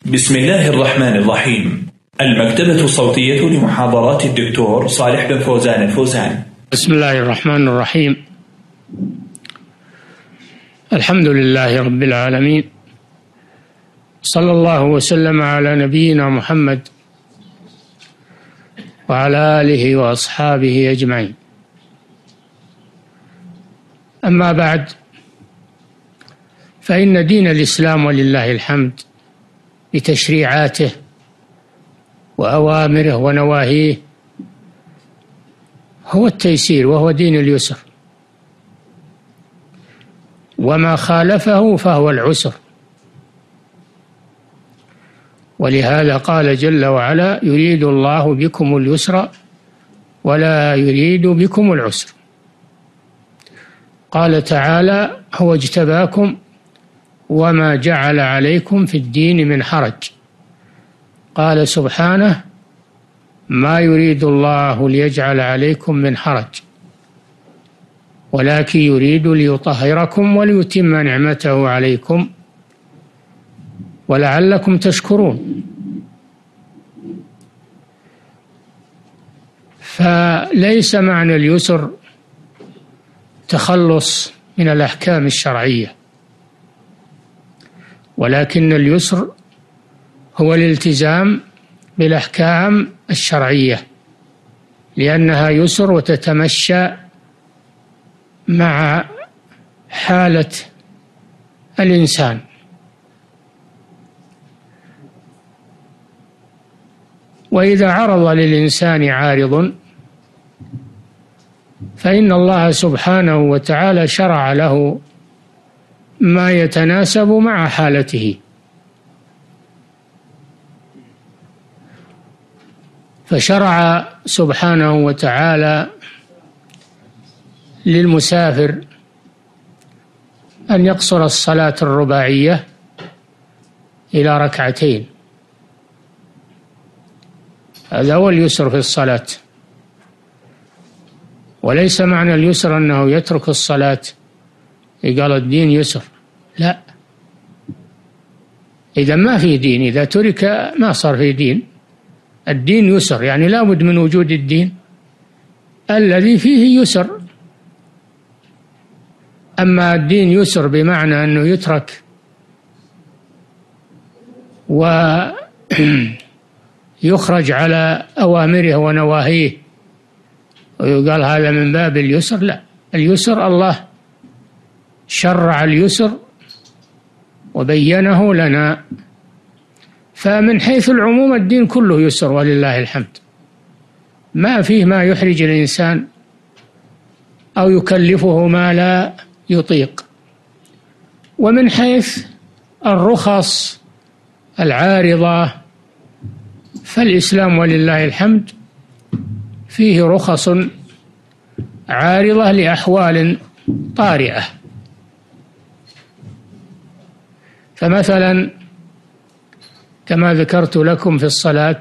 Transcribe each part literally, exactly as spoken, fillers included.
بسم الله الرحمن الرحيم. المكتبة الصوتية لمحاضرات الدكتور صالح بن فوزان الفوزان. بسم الله الرحمن الرحيم. الحمد لله رب العالمين، صلى الله وسلم على نبينا محمد وعلى آله وأصحابه أجمعين. أما بعد، فإن دين الإسلام ولله الحمد بتشريعاته وأوامره ونواهيه هو التيسير، وهو دين اليسر، وما خالفه فهو العسر. ولهذا قال جل وعلا: يريد الله بكم اليسر ولا يريد بكم العسر. قال تعالى: هو اجتباكم وما جعل عليكم في الدين من حرج. قال سبحانه: ما يريد الله ليجعل عليكم من حرج ولكن يريد ليطهركم وليتم نعمته عليكم ولعلكم تشكرون. فليس معنى اليسر تخلص من الأحكام الشرعية، ولكن اليسر هو الالتزام بالأحكام الشرعية، لأنها يسر وتتمشى مع حالة الإنسان. وإذا عرض للإنسان عارض فإن الله سبحانه وتعالى شرع له ما يتناسب مع حالته. فشرع سبحانه وتعالى للمسافر أن يقصر الصلاة الرباعية إلى ركعتين، هذا هو اليسر في الصلاة. وليس معنى اليسر أنه يترك الصلاة، قال الدين يسر، لا، إذا ما في دين، إذا ترك ما صار في دين. الدين يسر، يعني لا بد من وجود الدين الذي فيه يسر. أما الدين يسر بمعنى أنه يترك ويخرج على أوامره ونواهيه ويقال هذا من باب اليسر، لا، اليسر الله شرع اليسر وبينه لنا. فمن حيث العموم الدين كله يسر ولله الحمد، ما فيه ما يحرج الإنسان أو يكلفه ما لا يطيق. ومن حيث الرخص العارضة فالإسلام ولله الحمد فيه رخص عارضة لأحوال طارئة. فمثلا كما ذكرت لكم في الصلاة،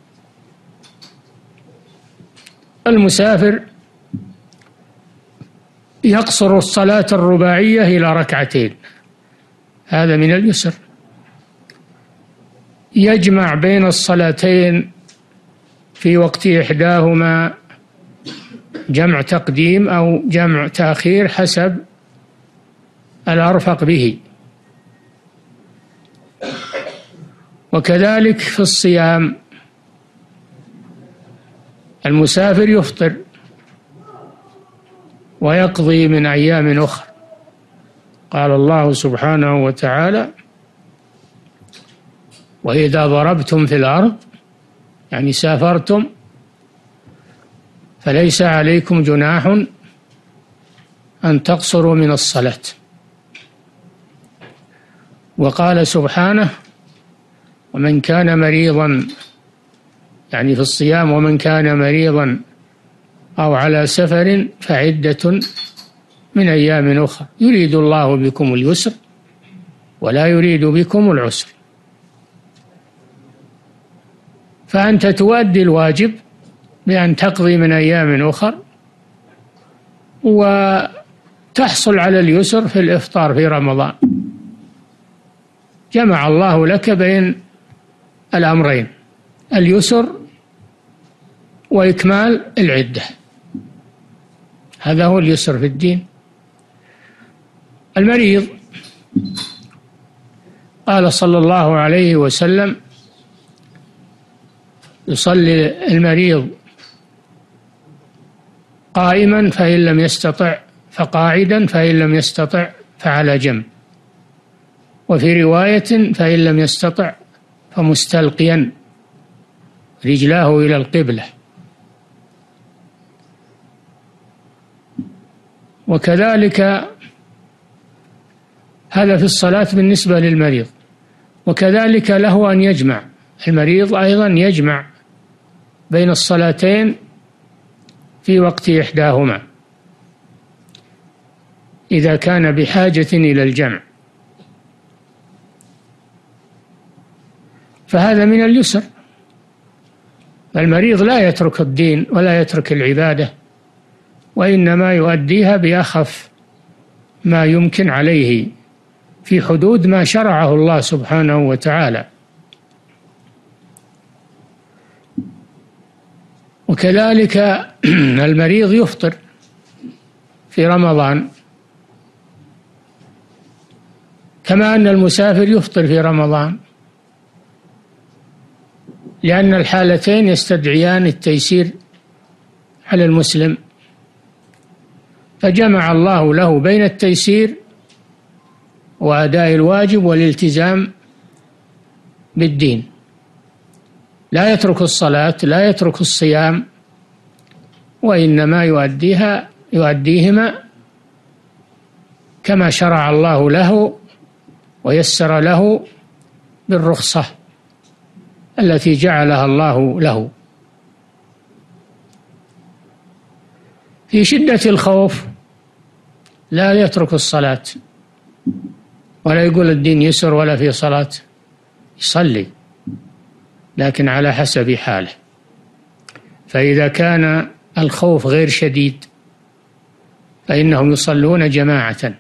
المسافر يقصر الصلاة الرباعية إلى ركعتين، هذا من اليسر. يجمع بين الصلاتين في وقت إحداهما جمع تقديم أو جمع تأخير حسب الأرفق به. وكذلك في الصيام، المسافر يفطر ويقضي من أيام أخرى. قال الله سبحانه وتعالى: وإذا ضربتم في الأرض، يعني سافرتم، فليس عليكم جناح أن تقصروا من الصلاة. وقال سبحانه: ومن كان مريضا، يعني في الصيام، ومن كان مريضا أو على سفر فعدة من أيام أخرى يريد الله بكم اليسر ولا يريد بكم العسر. فأنت تؤدي الواجب بأن تقضي من أيام أخر وتحصل على اليسر في الإفطار في رمضان. جمع الله لك بين الأمرين: اليسر وإكمال العدة. هذا هو اليسر في الدين. المريض قال صلى الله عليه وسلم: يصلي المريض قائما فإن لم يستطع فقاعدا، فإن لم يستطع فعلى جنب، وفي رواية فإن لم يستطع فمستلقيا رجلاه إلى القبلة. وكذلك هذا في الصلاة بالنسبة للمريض. وكذلك له أن يجمع، المريض أيضا يجمع بين الصلاتين في وقت إحداهما إذا كان بحاجة إلى الجمع، فهذا من اليسر. المريض لا يترك الدين ولا يترك العبادة، وإنما يؤديها بأخف ما يمكن عليه في حدود ما شرعه الله سبحانه وتعالى. وكذلك المريض يفطر في رمضان، كما أن المسافر يفطر في رمضان، لأن الحالتين يستدعيان التيسير على المسلم، فجمع الله له بين التيسير وأداء الواجب والالتزام بالدين. لا يترك الصلاة، لا يترك الصيام، وإنما يؤديها يؤديهما كما شرع الله له ويسر له بالرخصة التي جعلها الله له. في شدة الخوف لا يترك الصلاة، ولا يقول الدين يسر ولا في صلاة، يصلي لكن على حسب حاله. فإذا كان الخوف غير شديد فإنهم يصلون جماعة،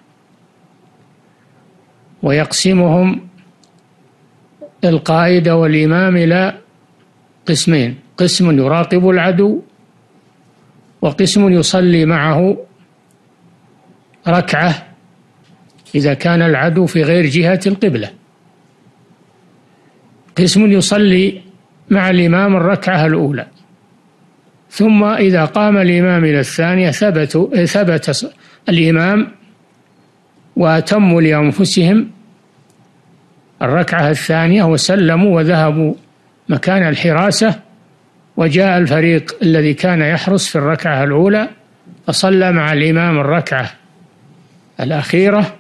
ويقسمهم القائد والإمام إلى قسمين: قسم يراقب العدو، وقسم يصلي معه ركعة إذا كان العدو في غير جهة القبلة. قسم يصلي مع الإمام الركعة الأولى، ثم إذا قام الإمام إلى الثانية ثبتوا ثبت الإمام وأتموا لأنفسهم الركعة الثانية وسلموا وذهبوا مكان الحراسة، وجاء الفريق الذي كان يحرس في الركعة الأولى فصلى مع الإمام الركعة الأخيرة.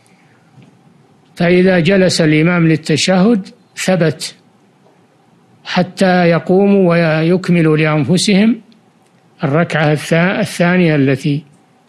فإذا جلس الإمام للتشهد ثبت حتى يقوموا ويكملوا لأنفسهم الركعة الثانية التي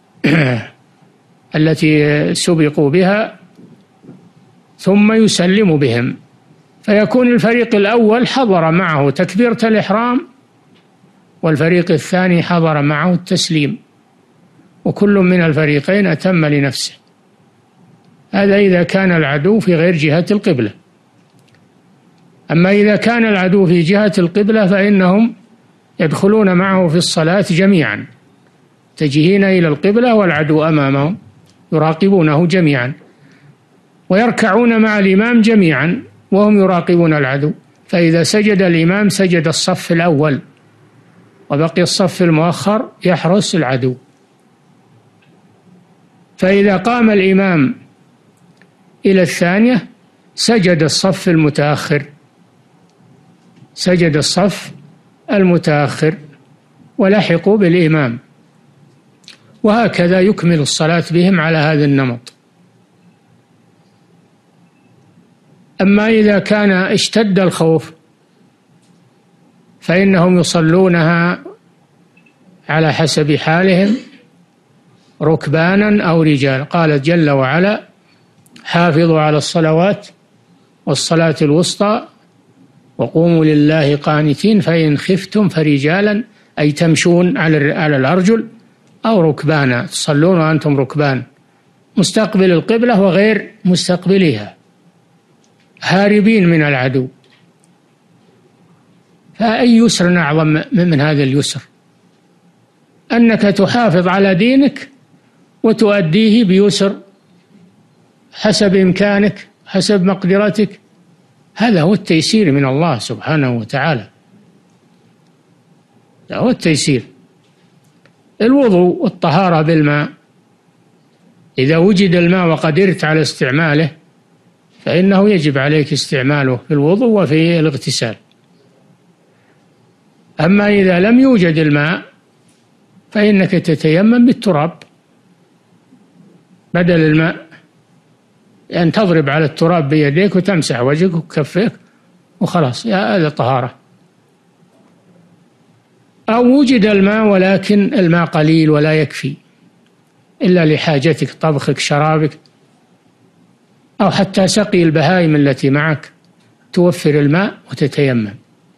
التي سبقوا بها، ثم يسلم بهم، فيكون الفريق الأول حضر معه تكبيرة الإحرام، والفريق الثاني حضر معه التسليم، وكل من الفريقين أتم لنفسه. هذا إذا كان العدو في غير جهة القبلة. أما إذا كان العدو في جهة القبلة فإنهم يدخلون معه في الصلاة جميعا، متجهين إلى القبلة والعدو أمامهم، يراقبونه جميعا، ويركعون مع الإمام جميعا وهم يراقبون العدو. فإذا سجد الإمام سجد الصف الأول، وبقي الصف المؤخر يحرس العدو. فإذا قام الإمام إلى الثانية سجد الصف المتأخر سجد الصف المتأخر ولحقوا بالإمام، وهكذا يكمل الصلاة بهم على هذا النمط. أما إذا كان اشتد الخوف فإنهم يصلونها على حسب حالهم ركبانا أو رجال. قال جل وعلا: حافظوا على الصلوات والصلاة الوسطى وقوموا لله قانتين فإن خفتم فرجالا، أي تمشون على الأرجل، أو ركبانا، تصلون وأنتم ركبان، مستقبل القبلة وغير مستقبلها، هاربين من العدو. فأي يسر أعظم من هذا اليسر؟ أنك تحافظ على دينك وتؤديه بيسر حسب إمكانك حسب مقدرتك. هذا هو التيسير من الله سبحانه وتعالى، هذا هو التيسير. الوضوء والطهارة بالماء، إذا وجد الماء وقدرت على استعماله فإنه يجب عليك استعماله في الوضوء وفي الاغتسال. أما إذا لم يوجد الماء فإنك تتيمم بالتراب بدل الماء، أن يعني تضرب على التراب بيديك وتمسح وجهك وكفيك وخلاص، يا هذا طهارة. أو وجد الماء ولكن الماء قليل ولا يكفي إلا لحاجتك، طبخك، شرابك، أو حتى سقي البهائم التي معك، توفر الماء وتتيمم.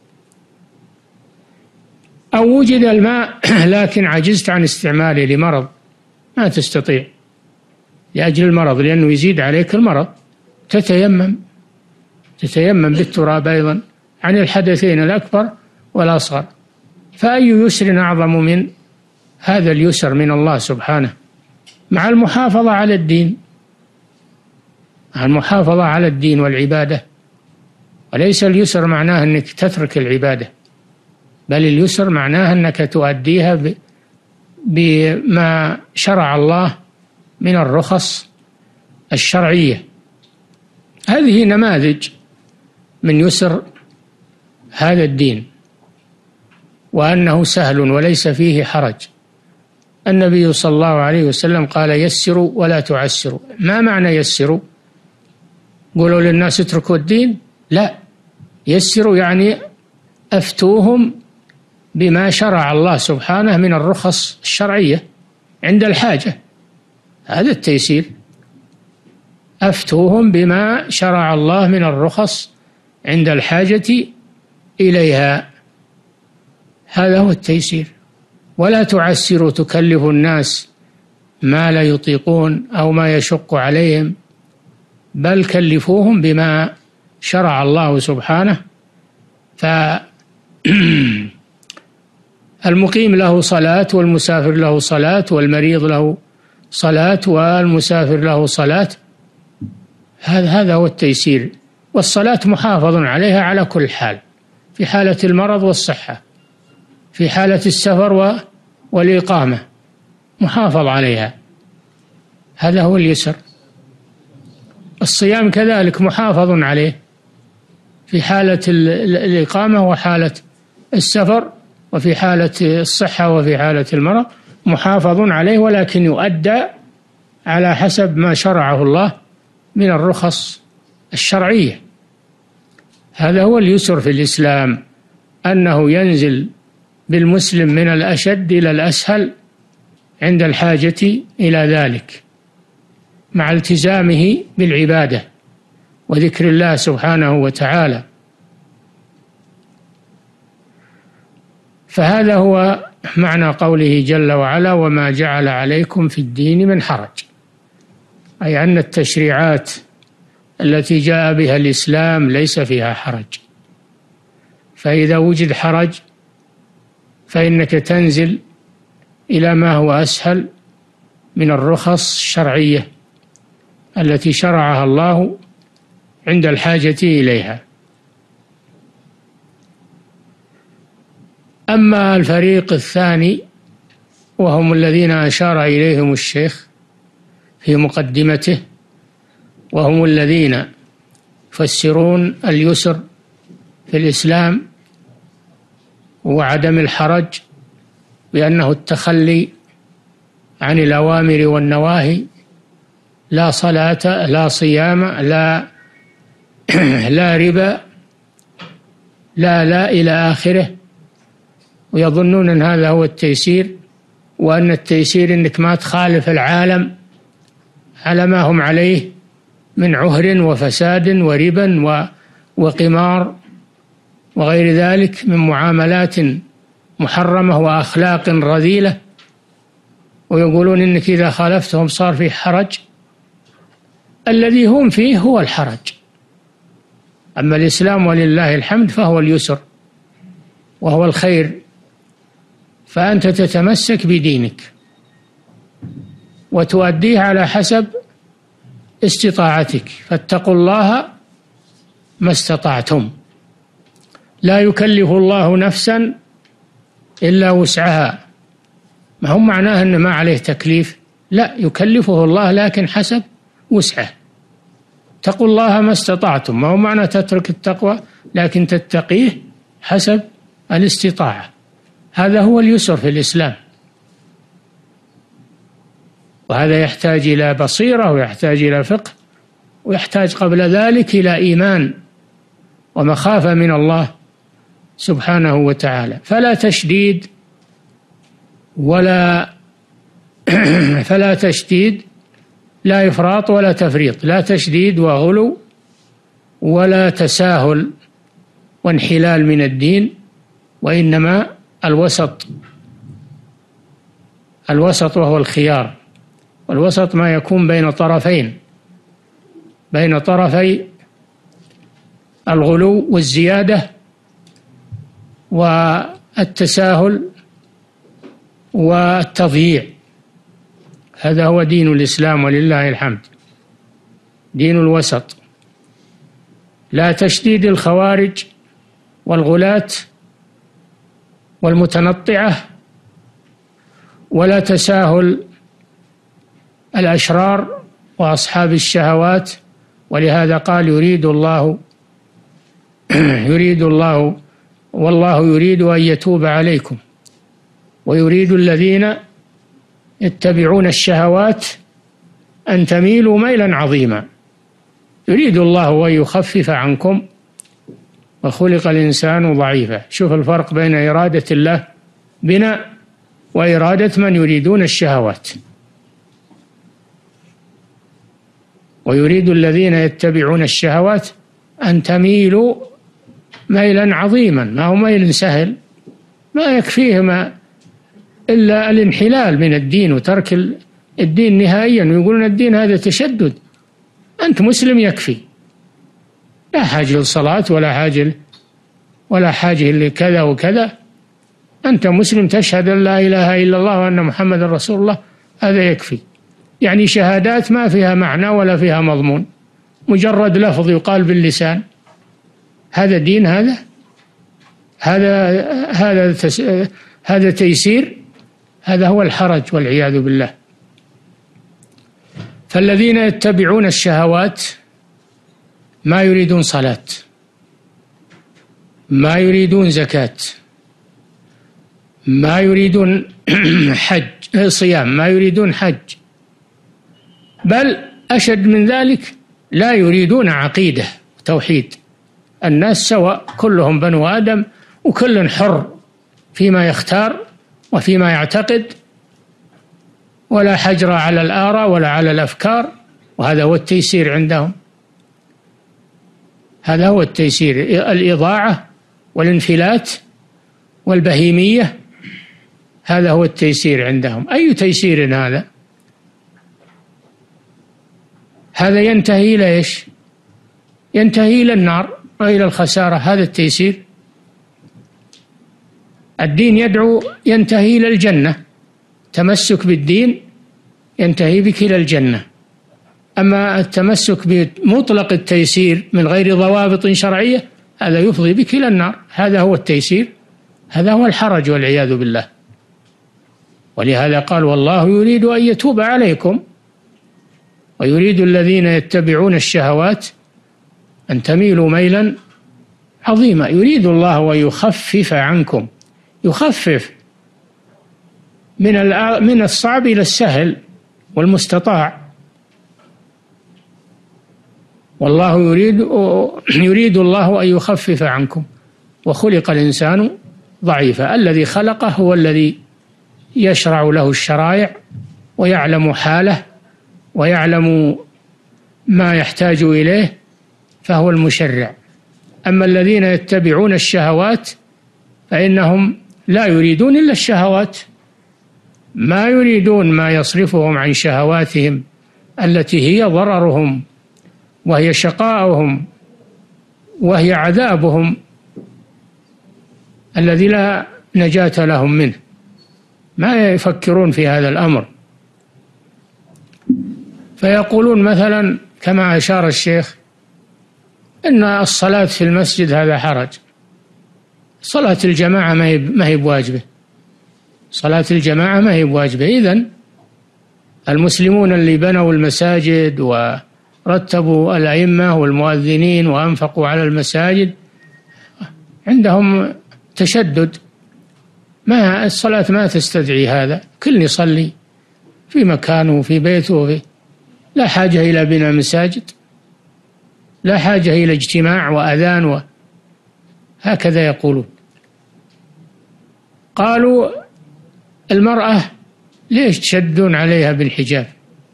أو وجد الماء لكن عجزت عن استعماله لمرض، ما تستطيع لأجل المرض لأنه يزيد عليك المرض، تتيمم تتيمم بالتراب أيضا عن الحدثين الأكبر والأصغر. فأي يسر أعظم من هذا اليسر من الله سبحانه، مع المحافظة على الدين، مع المحافظة على الدين والعبادة. وليس اليسر معناه أنك تترك العبادة، بل اليسر معناه أنك تؤديها بما شرع الله من الرخص الشرعية. هذه نماذج من يسر هذا الدين، وأنه سهل وليس فيه حرج. النبي صلى الله عليه وسلم قال: يسروا ولا تعسروا. ما معنى يسروا؟ قولوا للناس اتركوا الدين؟ لا، يسروا يعني أفتوهم بما شرع الله سبحانه من الرخص الشرعية عند الحاجة، هذا التيسير. أفتوهم بما شرع الله من الرخص عند الحاجة إليها، هذا هو التيسير. ولا تعسروا تكلف الناس ما لا يطيقون أو ما يشق عليهم، بل كلفوهم بما شرع الله سبحانه. فالمقيم له صلاة، والمسافر له صلاة، والمريض له صلاة، والمسافر له صلاة. هذا هذا هو التيسير. والصلاة محافظ عليها على كل حال، في حالة المرض والصحة، في حالة السفر والإقامة محافظ عليها، هذا هو اليسر. الصيام كذلك محافظ عليه في حالة الإقامة وحالة السفر، وفي حالة الصحة وفي حالة المرض محافظ عليه، ولكن يؤدى على حسب ما شرعه الله من الرخص الشرعية. هذا هو اليسر في الإسلام، أنه ينزل بالمسلم من الأشد إلى الأسهل عند الحاجة إلى ذلك، مع التزامه بالعبادة وذكر الله سبحانه وتعالى. فهذا هو معنى قوله جل وعلا: وما جعل عليكم في الدين من حرج، أي أن التشريعات التي جاء بها الإسلام ليس فيها حرج. فإذا وجد حرج فإنك تنزل إلى ما هو أسهل من الرخص الشرعية التي شرعها الله عند الحاجة إليها. أما الفريق الثاني وهم الذين أشار إليهم الشيخ في مقدمته، وهم الذين يفسرون اليسر في الإسلام وعدم الحرج بأنه التخلي عن الأوامر والنواهي، لا صلاة، لا صيام، لا لا ربا، لا لا إلى آخره، ويظنون أن هذا هو التيسير، وأن التيسير أنك ما تخالف العالم على ما هم عليه من عهر وفساد وربا وقمار وغير ذلك من معاملات محرمة وأخلاق رذيلة، ويقولون إنك إذا خالفتهم صار فيه حرج. الذي هم فيه هو الحرج، أما الإسلام ولله الحمد فهو اليسر، وهو الخير، فأنت تتمسك بدينك وتؤديه على حسب استطاعتك، فاتقوا الله ما استطعتم. لا يكلف الله نفسا إلا وسعها. ما هو معناه أن ما عليه تكليف، لا، يكلفه الله لكن حسب وسعه. اتقوا الله ما استطعتم، ما هو معنى تترك التقوى، لكن تتقيه حسب الاستطاعة. هذا هو اليسر في الإسلام، وهذا يحتاج إلى بصيرة ويحتاج إلى فقه ويحتاج قبل ذلك إلى إيمان ومخافة من الله سبحانه وتعالى. فلا تشديد ولا فلا تشديد، لا إفراط ولا تفريط، لا تشديد وغلو ولا تساهل وانحلال من الدين، وإنما الوسط. الوسط وهو الخيار، والوسط ما يكون بين طرفين، بين طرفي الغلو والزيادة والتساهل والتضييع. هذا هو دين الإسلام ولله الحمد، دين الوسط. لا تشديد الخوارج والغلاة والمتنطعة، ولا تساهل الأشرار وأصحاب الشهوات. ولهذا قال يريد الله يريد الله والله يريد أن يتوب عليكم ويريد الذين يتبعون الشهوات أن تميلوا ميلا عظيما. يريد الله أن يخفف عنكم وخلق الإنسان ضعيفا. شوف الفرق بين إرادة الله بنا وإرادة من يريدون الشهوات. ويريد الذين يتبعون الشهوات أن تميلوا ميلا عظيما. ما هو ميل سهل، ما يكفيه ما إلا الانحلال من الدين وترك الدين نهائيا، ويقولون الدين هذا تشدد. أنت مسلم يكفي، لا حاجة للصلاة ولا حاجة ولا حاجة لكذا وكذا. أنت مسلم تشهد أن لا إله إلا الله وأن محمد رسول الله، هذا يكفي. يعني شهادات ما فيها معنى ولا فيها مضمون، مجرد لفظ يقال باللسان. هذا دين؟ هذا هذا هذا تس... هذا تيسير؟ هذا هو الحرج والعياذ بالله. فالذين يتبعون الشهوات ما يريدون صلاة، ما يريدون زكاة، ما يريدون حج صيام، ما يريدون حج، بل أشد من ذلك لا يريدون عقيدة توحيد. الناس سواء، كلهم بنو آدم، وكل حر فيما يختار وفيما يعتقد، ولا حجر على الآراء ولا على الأفكار. وهذا هو التيسير عندهم، هذا هو التيسير. الإضاعة والانفلات والبهيمية، هذا هو التيسير عندهم. أي تيسير هذا؟ هذا ينتهي إلى إيش؟ ينتهي إلى النار وإلى الخسارة. هذا التيسير؟ الدين يدعو ينتهي إلى الجنة، تمسك بالدين ينتهي بك إلى الجنة. أما التمسك بمطلق التيسير من غير ضوابط شرعية، هذا يفضي بك إلى النار. هذا هو التيسير، هذا هو الحرج والعياذ بالله. ولهذا قال والله يريد أن يتوب عليكم ويريد الذين يتبعون الشهوات أن تميلوا ميلا عظيما. يريد الله أن يخفف عنكم، يخفف من من الصعب إلى السهل والمستطاع. والله يريد يريد الله أن يخفف عنكم وخلق الإنسان ضعيفا. الذي خلقه هو الذي يشرع له الشرائع ويعلم حاله ويعلم ما يحتاج إليه، فهو المشرع. أما الذين يتبعون الشهوات فإنهم لا يريدون إلا الشهوات، ما يريدون ما يصرفهم عن شهواتهم التي هي ضررهم وهي شقاؤهم وهي عذابهم. الذي لا نجاة لهم منه، ما يفكرون في هذا الأمر. فيقولون مثلا كما أشار الشيخ إن الصلاة في المسجد هذا حرج، صلاة الجماعة ما هي بواجبة، صلاة الجماعة ما هي بواجبة. إذن المسلمون اللي بنوا المساجد ورتبوا الأئمة والمؤذنين وأنفقوا على المساجد عندهم تشدد، ما الصلاة ما تستدعي هذا، كل يصلي في مكانه في بيته في لا حاجة إلى بناء مساجد، لا حاجة إلى اجتماع وأذان، هكذا يقولون. قالوا المرأة ليش تشدون عليها بالحجاب؟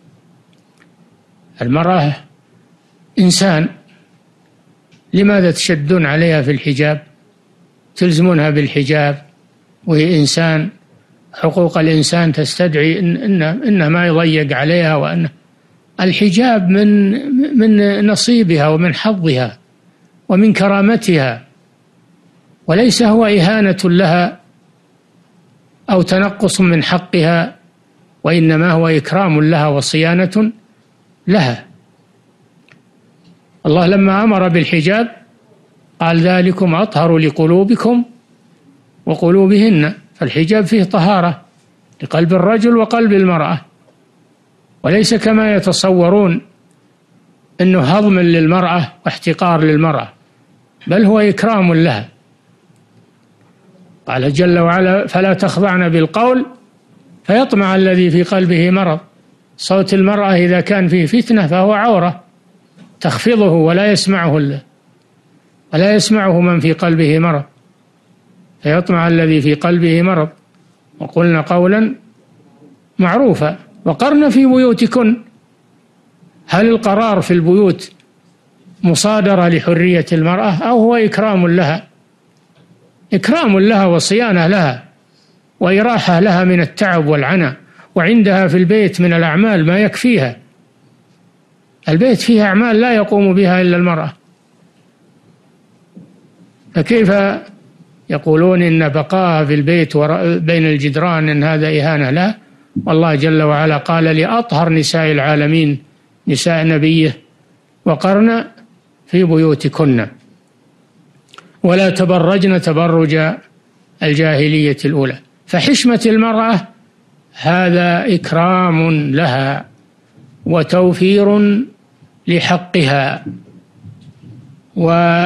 المرأة إنسان، لماذا تشدون عليها في الحجاب؟ تلزمونها بالحجاب وهي إنسان، حقوق الإنسان تستدعي إن إنه, إنه ما يضيق عليها، وأن الحجاب من من نصيبها ومن حظها ومن كرامتها، وليس هو إهانة لها أو تنقص من حقها، وإنما هو إكرام لها وصيانة لها. الله لما أمر بالحجاب قال ذلكم أطهر لقلوبكم وقلوبهن، فالحجاب فيه طهارة لقلب الرجل وقلب المرأة، وليس كما يتصورون أنه هضم للمرأة واحتقار للمرأة، بل هو إكرام لها. قال جل وعلا فلا تخضعن بالقول فيطمع الذي في قلبه مرض. صوت المرأة إذا كان فيه فتنة فهو عورة تخفضه ولا يسمعه ولا يسمعه من في قلبه مرض، فيطمع الذي في قلبه مرض. وقلنا قولا معروفا وقرن في بيوتكن. هل القرار في البيوت مصادرة لحرية المرأة أو هو إكرام لها؟ إكرام لها وصيانة لها وإراحة لها من التعب والعنى، وعندها في البيت من الأعمال ما يكفيها. البيت فيها أعمال لا يقوم بها إلا المرأة، فكيف يقولون إن بقاءها في البيت بين الجدران إن هذا إهانة؟ لا، والله جل وعلا قال لأطهر نساء العالمين نساء نبيه وقرن في بيوتكن ولا تبرجن تبرج الجاهلية الأولى. فحشمة المرأة هذا إكرام لها وتوفير لحقها و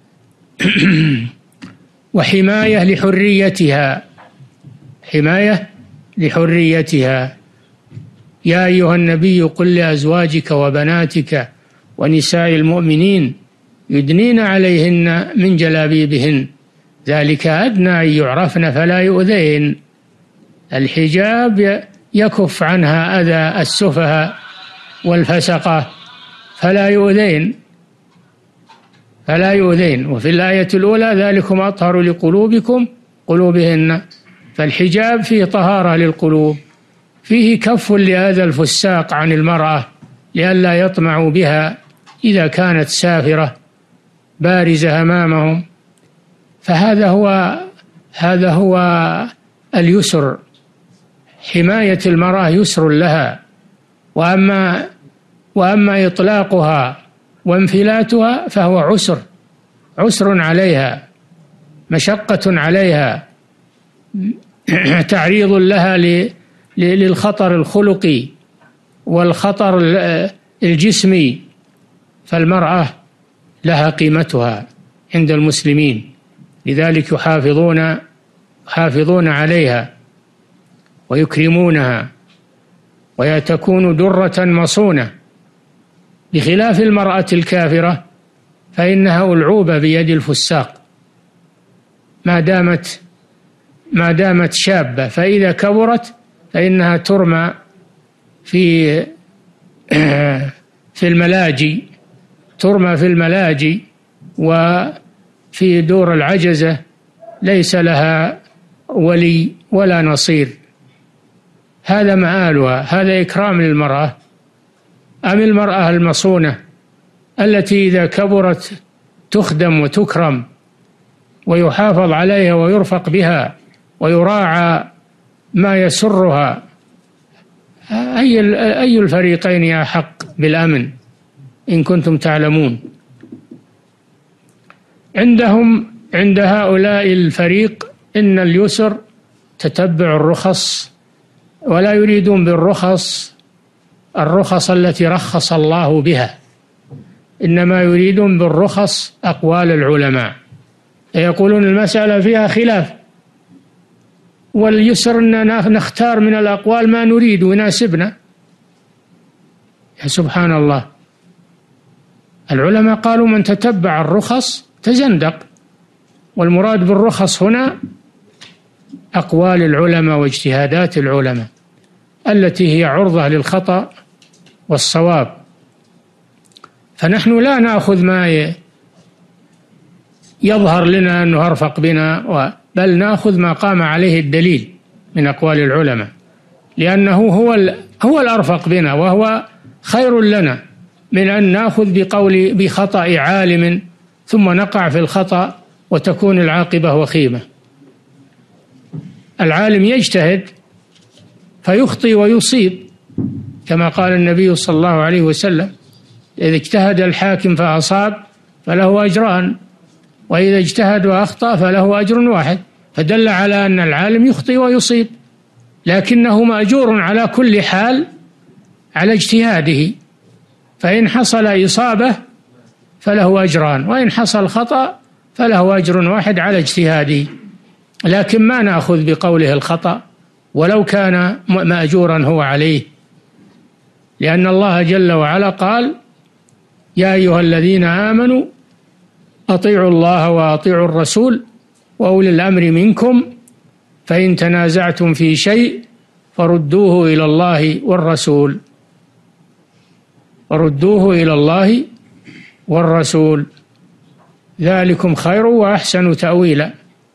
وحماية لحريتها، حماية لحريتها. يا أيها النبي قل لأزواجك وبناتك ونساء المؤمنين يدنين عليهن من جلابيبهن ذلك أدنى أن يعرفن فلا يؤذين. الحجاب يكف عنها أذى السفهاء والفسقة فلا يؤذين فلا يؤذين. وفي الآية الأولى ذلكم أطهر لقلوبكم قلوبهن، فالحجاب فيه طهارة للقلوب، فيه كف لأذى الفساق عن المرأة لئلا يطمعوا بها إذا كانت سافرة بارزة أمامهم. فهذا هو هذا هو اليسر، حماية المرأة يسر لها. وأما وأما إطلاقها وانفلاتها فهو عسر عسر عليها، مشقة عليها، تعريض لها للخطر الخلقي والخطر الجسمي. فالمرأة لها قيمتها عند المسلمين، لذلك يحافظون يحافظون عليها ويكرمونها وتكون درة مصونة، بخلاف المرأة الكافرة فإنها ألعوبة بيد الفساق ما دامت ما دامت شابة، فإذا كبرت فإنها ترمى في في الملاجئ ترمى في الملاجئ وفي دور العجزة، ليس لها ولي ولا نصير. هذا مآلها، هذا إكرام للمرأة. أم المرأة المصونة التي إذا كبرت تخدم وتكرم ويحافظ عليها ويرفق بها ويراعى ما يسرها، أي أي الفريقين أحق بالأمن إن كنتم تعلمون؟ عندهم عند هؤلاء الفريق إن اليسر تتبع الرخص، ولا يريدون بالرخص الرخص التي رخص الله بها، إنما يريدون بالرخص أقوال العلماء، يقولون المسألة فيها خلاف، واليسر أننا نختار من الأقوال ما نريد ويناسبنا. يا سبحان الله، العلماء قالوا من تتبع الرخص تزندق، والمراد بالرخص هنا أقوال العلماء واجتهادات العلماء التي هي عرضة للخطأ والصواب. فنحن لا نأخذ ما يظهر لنا أنه أرفق بنا، بل نأخذ ما قام عليه الدليل من أقوال العلماء، لأنه هو هو الأرفق بنا وهو خير لنا من أن نأخذ بقول بخطأ عالم ثم نقع في الخطأ وتكون العاقبة وخيمة. العالم يجتهد فيخطئ ويصيب، كما قال النبي صلى الله عليه وسلم: إذا اجتهد الحاكم فأصاب فله أجران، وإذا اجتهد وأخطأ فله أجر واحد، فدل على أن العالم يخطئ ويصيب، لكنه مأجور على كل حال على اجتهاده، فإن حصل إصابة فله أجران، وإن حصل خطأ فله أجر واحد على اجتهاده. لكن ما نأخذ بقوله الخطأ ولو كان مأجورا هو عليه، لأن الله جل وعلا قال: يا أيها الذين آمنوا أطيعوا الله وأطيعوا الرسول وأولي الأمر منكم فإن تنازعتم في شيء فردوه إلى الله والرسول فردوه إلى الله والرسول ذلكم خير وأحسن تأويلا.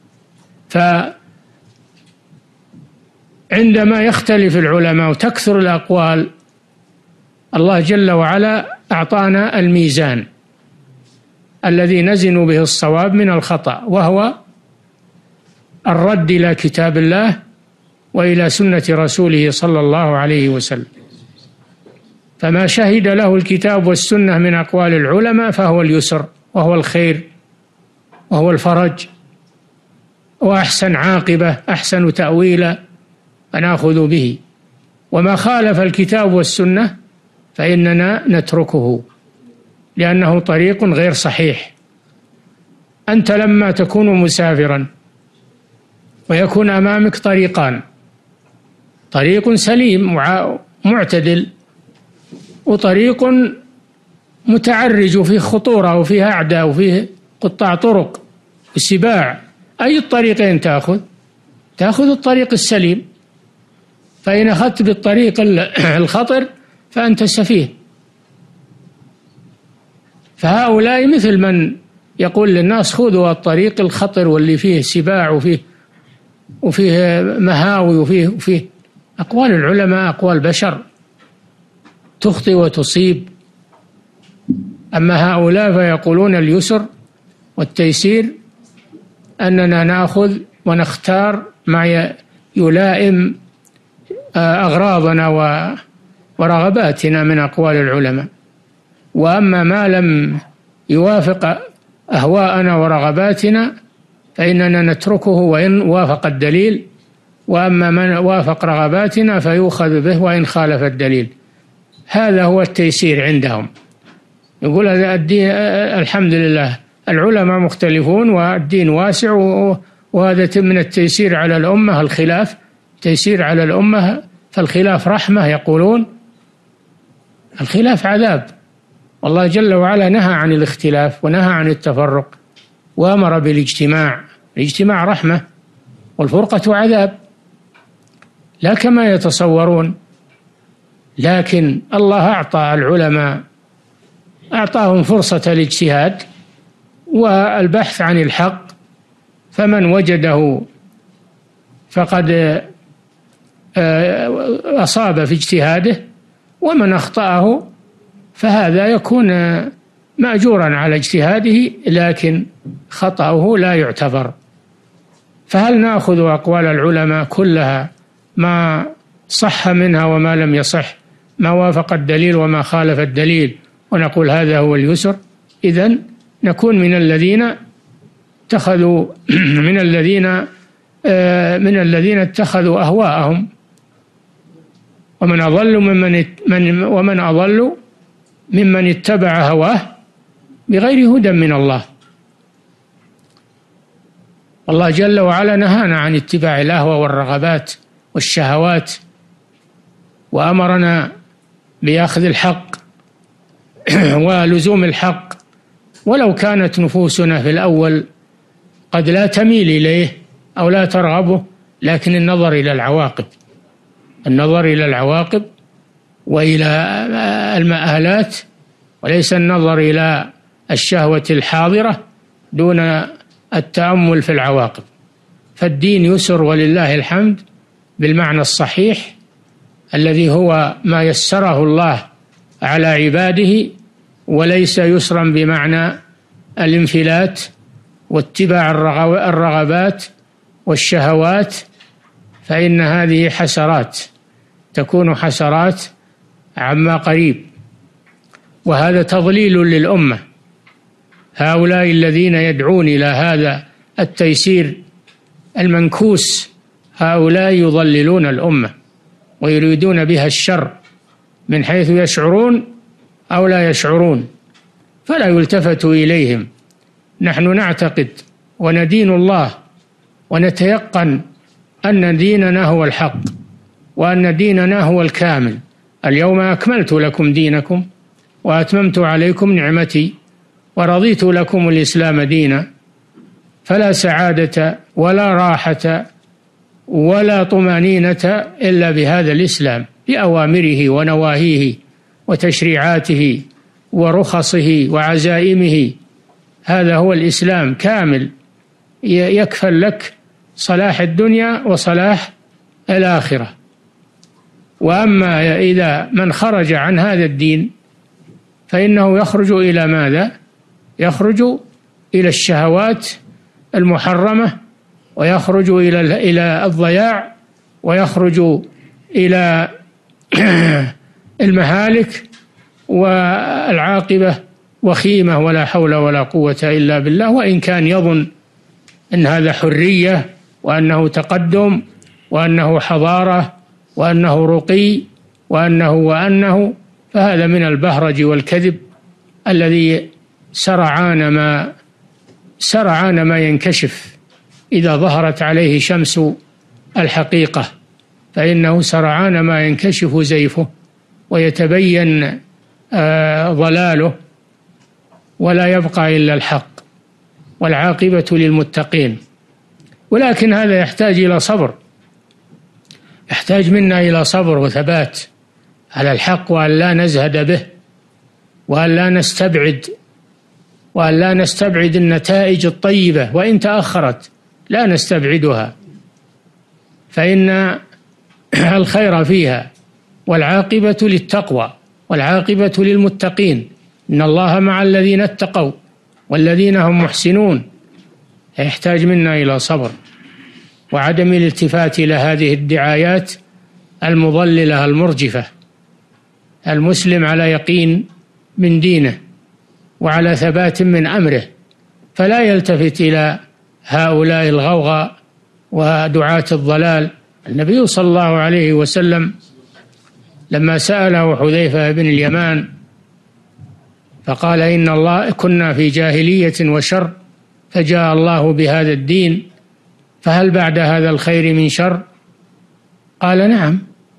فعندما يختلف العلماء وتكثر الأقوال، الله جل وعلا أعطانا الميزان الذي نزن به الصواب من الخطأ، وهو الرد إلى كتاب الله وإلى سنة رسوله صلى الله عليه وسلم. فما شهد له الكتاب والسنة من أقوال العلماء فهو اليسر وهو الخير وهو الفرج وأحسن عاقبة، أحسن تأويلا، فنأخذ به. وما خالف الكتاب والسنة فإننا نتركه، لأنه طريق غير صحيح. أنت لما تكون مسافرا ويكون أمامك طريقان، طريق سليم معتدل وطريق متعرج وفيه خطورة وفيه أعداء وفيه قطاع طرق وسباع، أي الطريقين تأخذ؟ تأخذ الطريق السليم. فإن أخذت بالطريق الخطر فأنت سفيه. فهؤلاء مثل من يقول للناس خذوا الطريق الخطر واللي فيه سباع وفيه وفيه مهاوي وفيه وفيه أقوال العلماء أقوال بشر تخطئ وتصيب. أما هؤلاء فيقولون اليسر والتيسير، أننا نأخذ ونختار ما يلائم أغراضنا ورغباتنا من أقوال العلماء. وأما ما لم يوافق أهواءنا ورغباتنا فإننا نتركه وإن وافق الدليل، وأما من وافق رغباتنا فيؤخذ به وإن خالف الدليل. هذا هو التيسير عندهم. يقول هذا الدين الحمد لله العلماء مختلفون والدين واسع، وهذا من التيسير على الأمة الخلاف، تيسير على الأمة، فالخلاف رحمة. يقولون الخلاف عذاب، والله جل وعلا نهى عن الاختلاف ونهى عن التفرق وأمر بالاجتماع. الاجتماع رحمة والفرقة عذاب، لا كما يتصورون. لكن الله أعطى العلماء أعطاهم فرصة الاجتهاد والبحث عن الحق، فمن وجده فقد أصاب في اجتهاده، ومن أخطأه فهذا يكون مأجورا على اجتهاده، لكن خطأه لا يعتبر. فهل نأخذ أقوال العلماء كلها، ما صح منها وما لم يصح، ما وافق الدليل وما خالف الدليل، ونقول هذا هو اليسر؟ إذن نكون من الذين اتخذوا من الذين من الذين اتخذوا أهواءهم، ومن أضل ممن من ومن أضل ممن اتبع هواه بغير هدى من الله. الله جل وعلا نهانا عن اتباع الأهوى والرغبات والشهوات، وأمرنا بأخذ الحق ولزوم الحق، ولو كانت نفوسنا في الأول قد لا تميل إليه أو لا ترغبه، لكن النظر إلى العواقب النظر إلى العواقب وإلى المآلات، وليس النظر إلى الشهوة الحاضرة دون التأمل في العواقب. فالدين يسر ولله الحمد بالمعنى الصحيح الذي هو ما يسره الله على عباده، وليس يسرا بمعنى الانفلات واتباع الرغبات والشهوات، فإن هذه حسرات تكون حسرات عما قريب، وهذا تضليل للأمة. هؤلاء الذين يدعون إلى هذا التيسير المنكوس، هؤلاء يضللون الأمة ويريدون بها الشر من حيث يشعرون أو لا يشعرون، فلا يلتفت إليهم. نحن نعتقد وندين الله ونتيقن أن ديننا هو الحق، وأن ديننا هو الكامل. اليوم أكملت لكم دينكم وأتممت عليكم نعمتي ورضيت لكم الإسلام دينا. فلا سعادة ولا راحة ولا طمأنينة إلا بهذا الإسلام، بأوامره ونواهيه وتشريعاته ورخصه وعزائمه. هذا هو الإسلام كامل، يكفل لك صلاح الدنيا وصلاح الآخرة. وأما إذا من خرج عن هذا الدين فإنه يخرج إلى ماذا؟ يخرج إلى الشهوات المحرمة، ويخرج إلى إلى الضياع، ويخرج إلى المهالك، والعاقبة وخيمة ولا حول ولا قوة إلا بالله. وإن كان يظن أن هذا حرية وأنه تقدم وأنه حضارة وأنه رقي وأنه وأنه فهذا من البهرج والكذب الذي سرعان ما سرعان ما ينكشف إذا ظهرت عليه شمس الحقيقة، فإنه سرعان ما ينكشف زيفه ويتبين آه ضلاله، ولا يبقى إلا الحق، والعاقبة للمتقين. ولكن هذا يحتاج إلى صبر، يحتاج منا إلى صبر وثبات على الحق، وأن لا نزهد به، وأن لا نستبعد وأن لا نستبعد النتائج الطيبة، وإن تأخرت لا نستبعدها، فإن الخير فيها، والعاقبة للتقوى، والعاقبة للمتقين. إن الله مع الذين اتقوا والذين هم محسنون. يحتاج منا إلى صبر وعدم الالتفات إلى هذه الدعايات المضللة المرجفة. المسلم على يقين من دينه وعلى ثبات من أمره، فلا يلتفت إلى هؤلاء الغوغاء ودعاة الضلال. النبي صلى الله عليه وسلم لما سأله حذيفة بن اليمان فقال: إن الله كنا في جاهلية وشر، فجاء الله بهذا الدين، فهل بعد هذا الخير من شر؟ قال: نعم.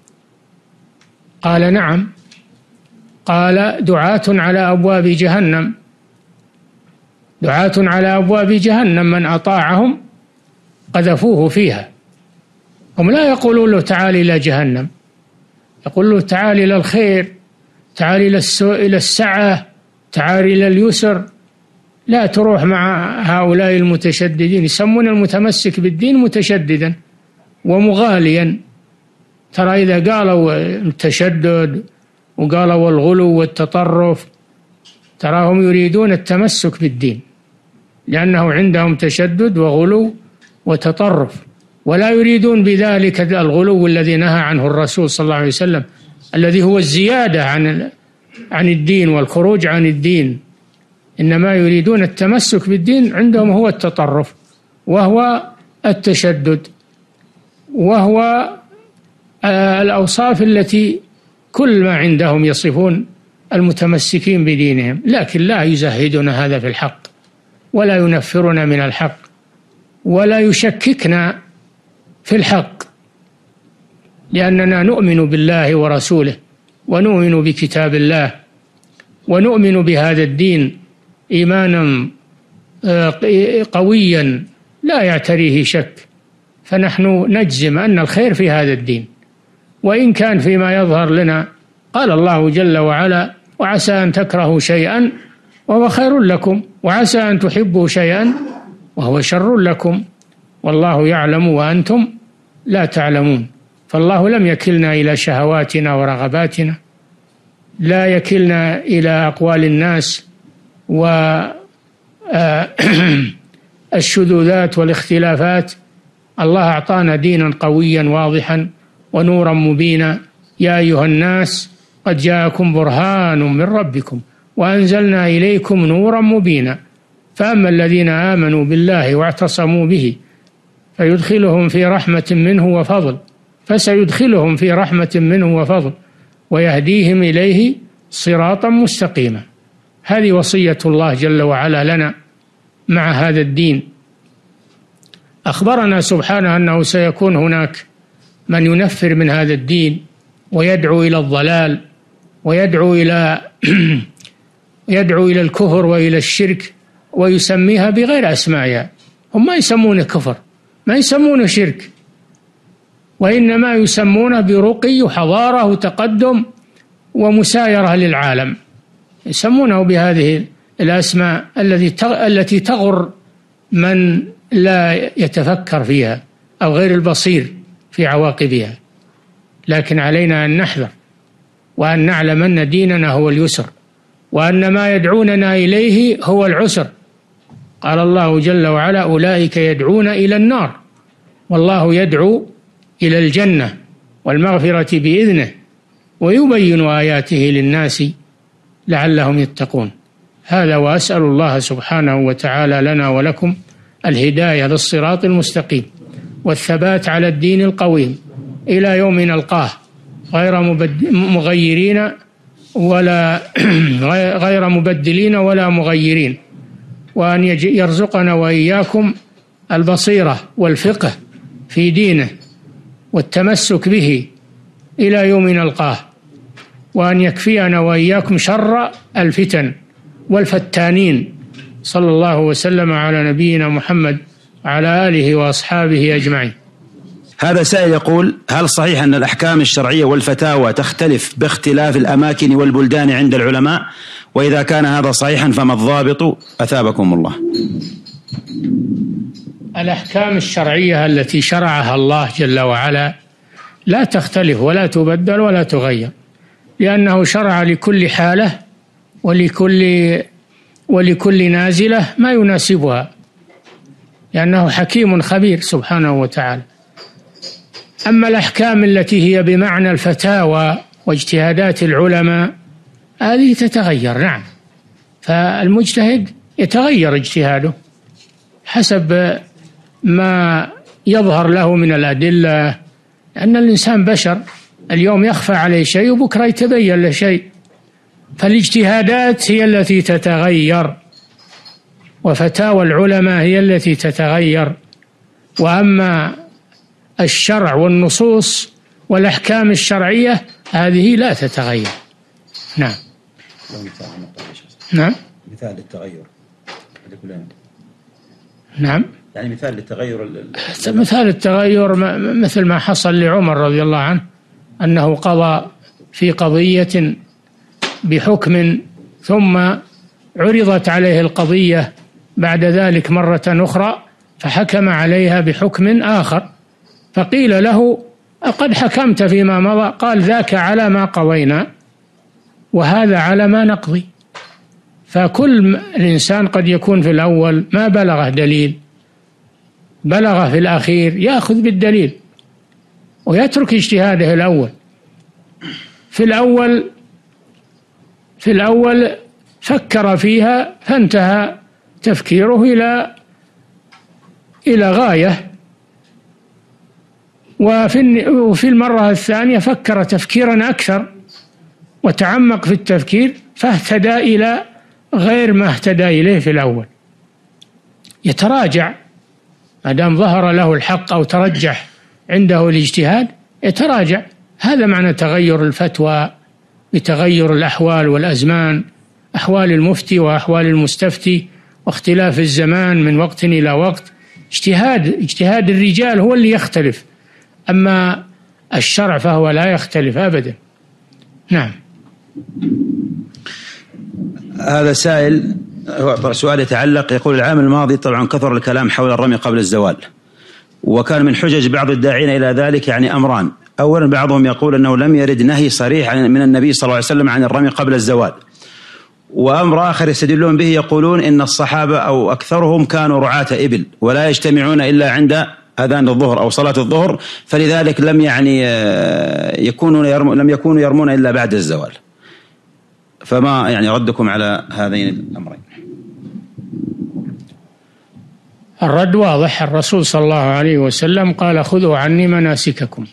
قال: نعم. قال: دعاة على أبواب جهنم، دعاة على أبواب جهنم من أطاعهم قذفوه فيها. هم لا يقولون له تعال إلى جهنم، يقول له تعال إلى الخير، تعال إلى السعة، تعال إلى اليسر. لا تروح مع هؤلاء المتشددين، يسمون المتمسك بالدين متشددا ومغاليا. ترى إذا قالوا التشدد وقالوا الغلو والتطرف، تراهم يريدون التمسك بالدين، لأنه عندهم تشدد وغلو وتطرف، ولا يريدون بذلك الغلو الذي نهى عنه الرسول صلى الله عليه وسلم، الذي هو الزيادة عن عن الدين والخروج عن الدين. إنما يريدون التمسك بالدين، عندهم هو التطرف، وهو التشدد، وهو الأوصاف التي كل ما عندهم يصفون المتمسكين بدينهم، لكن لا يزهدون هذا في الحق، ولا ينفرون من الحق، ولا يشككنا في الحق، لأننا نؤمن بالله ورسوله، ونؤمن بكتاب الله، ونؤمن بهذا الدين إيمانا قويا لا يعتريه شك، فنحن نجزم أن الخير في هذا الدين، وإن كان فيما يظهر لنا قال الله جل وعلا: وعسى أن تكرهوا شيئا وهو خير لكم، وعسى أن تحبوا شيئا وهو شر لكم، والله يعلم وأنتم لا تعلمون. فالله لم يكلنا إلى شهواتنا ورغباتنا، لا يكلنا إلى أقوال الناس والشذوذات والاختلافات. الله أعطانا دينا قويا واضحا ونورا مبينا: يا أيها الناس قد جاءكم برهان من ربكم وأنزلنا إليكم نورا مبينا. فأما الذين آمنوا بالله واعتصموا به فيدخلهم في رحمة منه وفضل فسيدخلهم في رحمة منه وفضل ويهديهم إليه صراطا مستقيما. هذه وصية الله جل وعلا لنا مع هذا الدين. أخبرنا سبحانه أنه سيكون هناك من ينفر من هذا الدين ويدعو إلى الضلال ويدعو إلى يدعو إلى الكفر وإلى الشرك، ويسميها بغير أسمائها. هم ما يسمونه كفر، ما يسمونه شرك، وإنما يسمونه برقي وحضارة وتقدم ومسايرة للعالم، يسمونه بهذه الأسماء التي تغر من لا يتفكر فيها أو غير البصير في عواقبها. لكن علينا أن نحذر، وأن نعلم أن ديننا هو اليسر، وأن ما يدعوننا إليه هو العسر. قال الله جل وعلا: أولئك يدعون إلى النار والله يدعو إلى الجنة والمغفرة بإذنه ويبين آياته للناس لعلهم يتقون. هذا، وأسأل الله سبحانه وتعالى لنا ولكم الهداية للصراط المستقيم والثبات على الدين القويم إلى يوم نلقاه، غير مغيرين ولا غير مبدلين ولا مغيرين، وأن يرزقنا وإياكم البصيرة والفقه في دينه والتمسك به إلى يوم نلقاه، وأن يكفينا وإياكم شر الفتن والفتانين. صلى الله وسلم على نبينا محمد وعلى آله وأصحابه أجمعين. هذا سائل يقول: هل صحيح أن الأحكام الشرعية والفتاوى تختلف باختلاف الأماكن والبلدان عند العلماء؟ وإذا كان هذا صحيحا فما الضابط؟ أثابكم الله. الأحكام الشرعية التي شرعها الله جل وعلا لا تختلف ولا تبدل ولا تغير، لأنه شرع لكل حالة ولكل ولكل نازلة ما يناسبها، لأنه حكيم خبير سبحانه وتعالى. أما الأحكام التي هي بمعنى الفتاوى واجتهادات العلماء هذه تتغير، نعم، فالمجتهد يتغير اجتهاده حسب ما يظهر له من الأدلة، لأن الإنسان بشر، اليوم يخفى عليه شيء وبكرة يتبين له شيء، فالاجتهادات هي التي تتغير وفتاوى العلماء هي التي تتغير. وأما الشرع والنصوص والأحكام الشرعية هذه لا تتغير. نعم. نعم. مثال للتغير. نعم. يعني مثال للتغير. مثال التغير مثل ما حصل لعمر رضي الله عنه، أنه قضى في قضية بحكم ثم عرضت عليه القضية بعد ذلك مرة أخرى فحكم عليها بحكم آخر، فقيل له: قد حكمت فيما مضى؟ قال: ذاك على ما قضينا وهذا على ما نقضي. فكل الإنسان قد يكون في الأول ما بلغه دليل، بلغه في الأخير يأخذ بالدليل ويترك اجتهاده الأول. في الأول في الأول فكر فيها فانتهى تفكيره إلى إلى غاية، وفي وفي المرة الثانية فكر تفكيرا أكثر وتعمق في التفكير فاهتدى إلى غير ما اهتدى إليه في الأول. يتراجع ما دام ظهر له الحق أو ترجح عنده الاجتهاد، يتراجع. هذا معنى تغير الفتوى بتغير الأحوال والأزمان، أحوال المفتي وأحوال المستفتي واختلاف الزمان من وقت إلى وقت. اجتهاد اجتهاد الرجال هو اللي يختلف، أما الشرع فهو لا يختلف أبدا. نعم. هذا سائل سؤال يتعلق، يقول العام الماضي طبعا كثر الكلام حول الرمي قبل الزوال، وكان من حجج بعض الداعين إلى ذلك يعني أمران. أولا بعضهم يقول أنه لم يرد نهي صريح من النبي صلى الله عليه وسلم عن الرمي قبل الزوال، وأمر آخر يستدلون به يقولون إن الصحابة أو أكثرهم كانوا رعاة إبل ولا يجتمعون إلا عند أذان الظهر أو صلاة الظهر، فلذلك لم يعني يكونوا يرمو لم يكونوا يرمون إلا بعد الزوال. فما يعني ردكم على هذين الأمرين؟ الرد واضح. الرسول صلى الله عليه وسلم قال: خذوا عني مناسككم،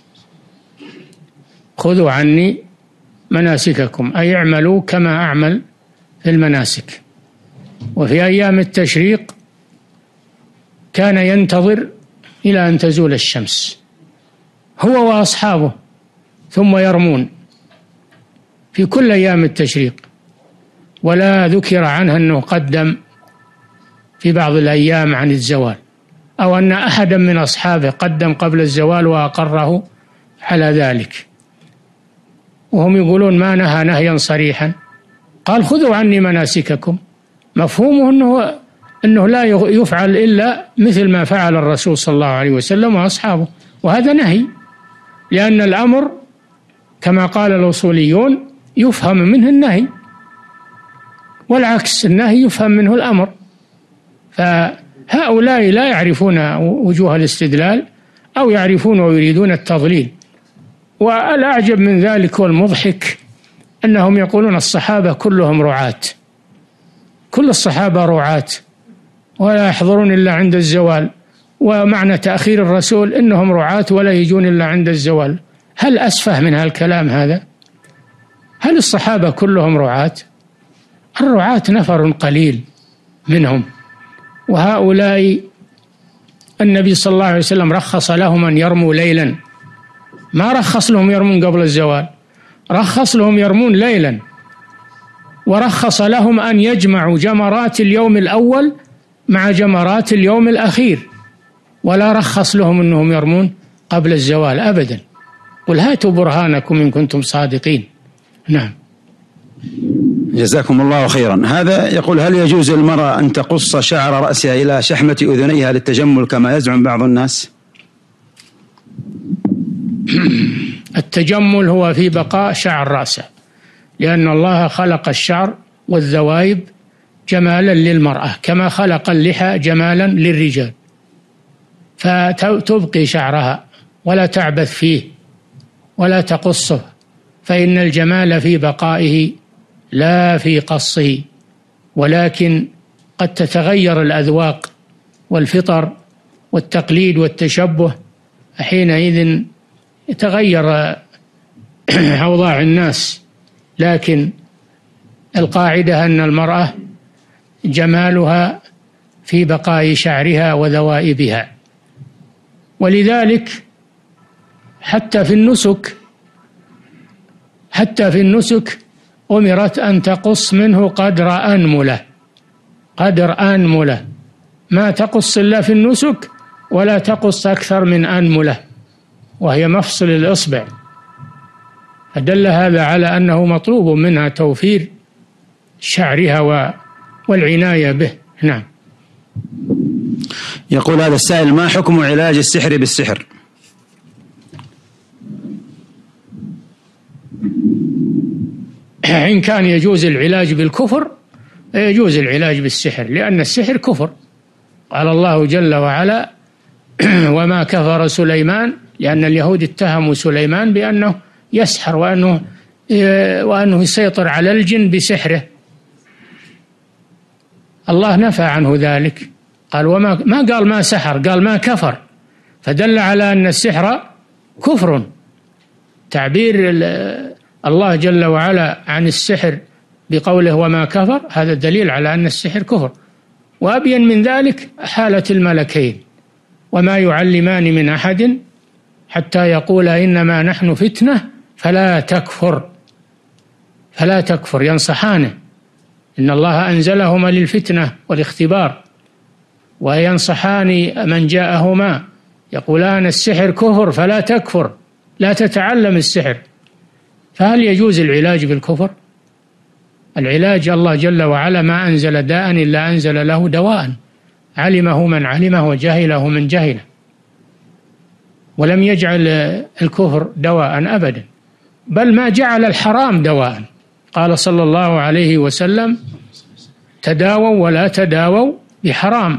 خذوا عني مناسككم، أي اعملوا كما أعمل في المناسك. وفي أيام التشريق كان ينتظر إلى أن تزول الشمس هو وأصحابه ثم يرمون في كل أيام التشريق، ولا ذكر عنه أنه قدم في بعض الأيام عن الزوال، أو أن أحدا من أصحابه قدم قبل الزوال وأقره على ذلك. وهم يقولون ما نهى نهيا صريحا، قال: خذوا عني مناسككم، مفهومه أنه أنه لا يفعل إلا مثل ما فعل الرسول صلى الله عليه وسلم وأصحابه، وهذا نهي، لأن الأمر كما قال الأصوليون يفهم منه النهي، والعكس النهي يفهم منه الأمر. فهؤلاء لا يعرفون وجوه الاستدلال أو يعرفون ويريدون التضليل. والأعجب من ذلك والمضحك أنهم يقولون الصحابة كلهم رعاة، كل الصحابة رعاة ولا يحضرون إلا عند الزوال، ومعنى تأخير الرسول إنهم رعاة ولا يجون إلا عند الزوال. هل أسفه من هالكلام هذا؟ هل الصحابة كلهم رعاة؟ الرعاة نفر قليل منهم، وهؤلاء النبي صلى الله عليه وسلم رخص لهم أن يرموا ليلا، ما رخص لهم يرمون قبل الزوال، رخص لهم يرمون ليلا، ورخص لهم أن يجمعوا جمرات اليوم الأول مع جمرات اليوم الأخير، ولا رخص لهم أنهم يرمون قبل الزوال أبدا. قل هاتوا برهانكم إن كنتم صادقين. نعم. جزاكم الله خيرا. هذا يقول: هل يجوز للمرأة أن تقص شعر رأسها إلى شحمة أذنيها للتجمل كما يزعم بعض الناس؟ التجمل هو في بقاء شعر رأسه، لأن الله خلق الشعر والذوائب جمالا للمرأة كما خلق اللحى جمالا للرجال، فتبقي شعرها ولا تعبث فيه ولا تقصه، فإن الجمال في بقائه لا في قصه. ولكن قد تتغير الأذواق والفطر والتقليد والتشبه، حينئذ يتغير أوضاع الناس. لكن القاعدة أن المرأة جمالها في بقاء شعرها وذوائبها. ولذلك حتى في النسك حتى في النسك أمرت أن تقص منه قدر أنملة، قدر أنملة، ما تقص إلا في النسك، ولا تقص أكثر من أنملة، وهي مفصل الإصبع. فدل هذا على أنه مطلوب منها توفير شعرها والعناية به. نعم. يقول هذا السائل: ما حكم علاج السحر بالسحر؟ إن كان يجوز العلاج بالكفر يجوز العلاج بالسحر، لأن السحر كفر. قال الله جل وعلا: وما كفر سليمان، لأن اليهود اتهموا سليمان بأنه يسحر وأنه وأنه يسيطر على الجن بسحره. الله نفى عنه ذلك، قال وما ما قال ما سحر، قال ما كفر، فدل على أن السحر كفر. تعبير الله جل وعلا عن السحر بقوله وما كفر هذا دليل على أن السحر كفر. وأبين من ذلك حالة الملكين: وما يعلمان من أحد حتى يقولا إنما نحن فتنة فلا تكفر فلا تكفر ينصحانه، إن الله أنزلهما للفتنة والاختبار، وينصحان من جاءهما يقولان السحر كفر فلا تكفر، لا تتعلم السحر. فهل يجوز العلاج بالكفر؟ العلاج الله جل وعلا ما أنزل داء إلا أنزل له دواء، علمه من علمه وجهله من جهله، ولم يجعل الكفر دواء أبدا، بل ما جعل الحرام دواء. قال صلى الله عليه وسلم: تداووا ولا تداووا بحرام.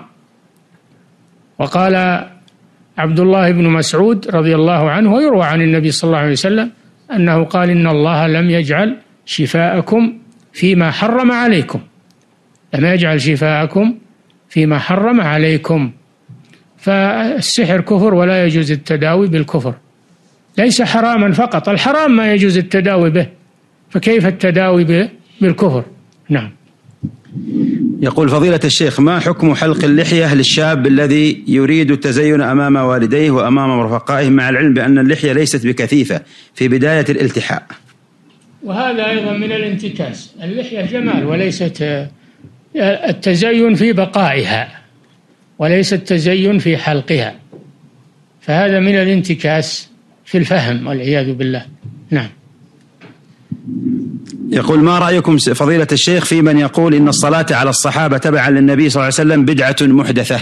وقال عبد الله بن مسعود رضي الله عنه، ويروى عن النبي صلى الله عليه وسلم أنه قال: إن الله لم يجعل شفاءكم فيما حرم عليكم، لم يجعل شفاءكم فيما حرم عليكم. فالسحر كفر ولا يجوز التداوي بالكفر، ليس حراما فقط، الحرام ما يجوز التداوي به، فكيف التداوي بالكفر؟ نعم. يقول فضيلة الشيخ: ما حكم حلق اللحية للشاب الذي يريد التزين أمام والديه وأمام رفقائه، مع العلم بأن اللحية ليست بكثيفة في بداية الالتحاء؟ وهذا أيضا من الانتكاس. اللحية جمال وليست التزين في بقائها، وليس التزين في حلقها، فهذا من الانتكاس في الفهم والعياذ بالله. نعم. يقول: ما رأيكم فضيلة الشيخ في من يقول إن الصلاة على الصحابة تبعا للنبي صلى الله عليه وسلم بدعة محدثة؟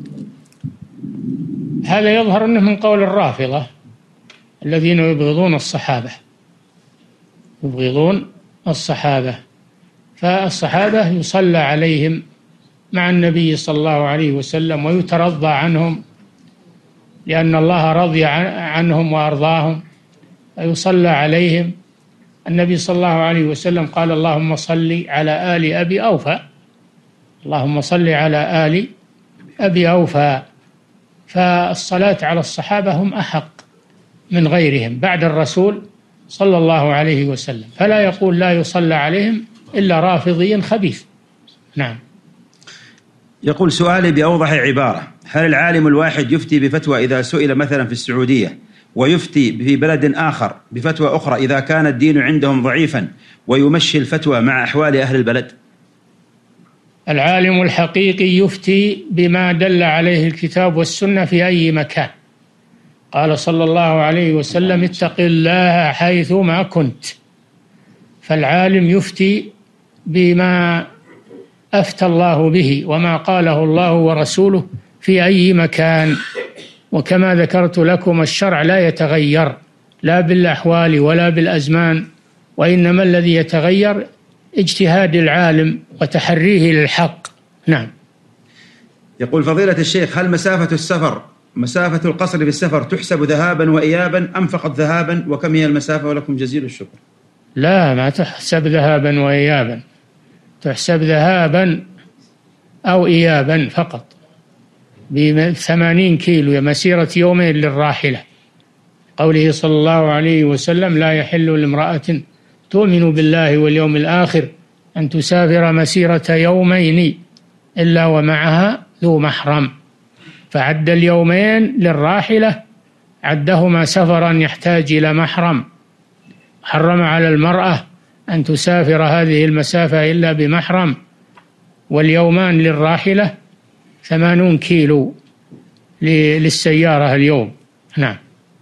هذا يظهر أنه من قول الرافضة الذين يبغضون الصحابة، يبغضون الصحابة. فالصحابة يصلى عليهم مع النبي صلى الله عليه وسلم ويترضى عنهم، لأن الله رضي عنهم وأرضاهم، ويصلى عليهم. النبي صلى الله عليه وسلم قال: اللهم صل على آل أبي أوفى، اللهم صل على آل أبي أوفى. فالصلاة على الصحابة هم أحق من غيرهم بعد الرسول صلى الله عليه وسلم، فلا يقول لا يصلى عليهم إلا رافضي خبيث. نعم. يقول: سؤالي بأوضح عبارة: هل العالم الواحد يفتي بفتوى إذا سئل مثلا في السعودية، ويفتي في بلد آخر بفتوى أخرى إذا كان الدين عندهم ضعيفا، ويمشي الفتوى مع أحوال أهل البلد؟ العالم الحقيقي يفتي بما دل عليه الكتاب والسنة في أي مكان. قال صلى الله عليه وسلم: اتق الله حيث ما كنت. فالعالم يفتي بما أفتى الله به وما قاله الله ورسوله في أي مكان. وكما ذكرت لكم الشرع لا يتغير لا بالأحوال ولا بالأزمان، وإنما الذي يتغير اجتهاد العالم وتحريه للحق. نعم. يقول فضيلة الشيخ: هل مسافة السفر مسافة القصر بالسفر تحسب ذهابا وإيابا أم فقط ذهابا؟ وكم هي المسافة؟ ولكم جزيل الشكر. لا، ما تحسب ذهابا وإيابا، تحسب ذهابا أو إيابا فقط، بثمانين كيلو مسيرة يومين للراحلة. قوله صلى الله عليه وسلم: لا يحل لامرأة تؤمن بالله واليوم الآخر أن تسافر مسيرة يومين إلا ومعها ذو محرم. فعد اليومين للراحلة عدهما سفرا يحتاج إلى محرم. حرم على المرأة أن تسافر هذه المسافة إلا بمحرم. واليومان للراحلة ثمانون كيلو للسيارة اليوم. نعم.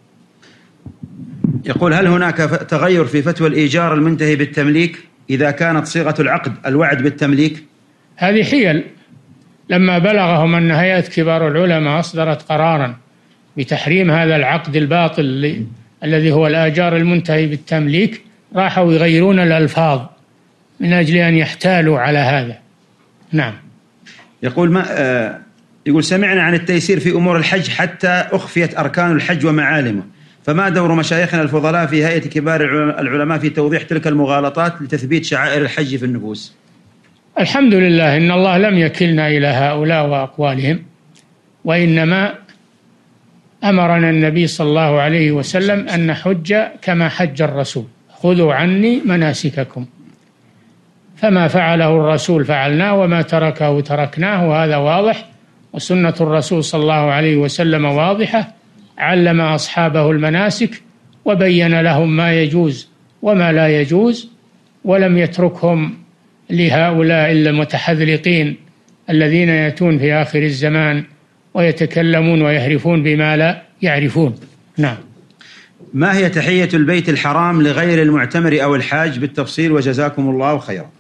يقول: هل هناك تغير في فتوى الإيجار المنتهي بالتمليك إذا كانت صيغة العقد الوعد بالتمليك؟ هذه حيل. لما بلغهم أن هيئة كبار العلماء أصدرت قرارا بتحريم هذا العقد الباطل الذي هو الآجار المنتهي بالتمليك، راحوا يغيرون الألفاظ من أجل أن يحتالوا على هذا. نعم. يقول ما آه يقول سمعنا عن التيسير في أمور الحج حتى أخفيت أركان الحج ومعالمه، فما دور مشايخنا الفضلاء في هيئة كبار العلماء في توضيح تلك المغالطات لتثبيت شعائر الحج في النفوس؟ الحمد لله إن الله لم يكلنا إلى هؤلاء وأقوالهم، وإنما أمرنا النبي صلى الله عليه وسلم أن نحج كما حج الرسول، خذوا عني مناسككم، فما فعله الرسول فعلناه وما تركه تركناه، وهذا واضح، وسنة الرسول صلى الله عليه وسلم واضحة، علم أصحابه المناسك وبين لهم ما يجوز وما لا يجوز، ولم يتركهم لهؤلاء المتحذلقين الذين يأتون في آخر الزمان ويتكلمون ويهرفون بما لا يعرفون. نعم. ما هي تحية البيت الحرام لغير المعتمر أو الحاج بالتفصيل وجزاكم الله خيرا؟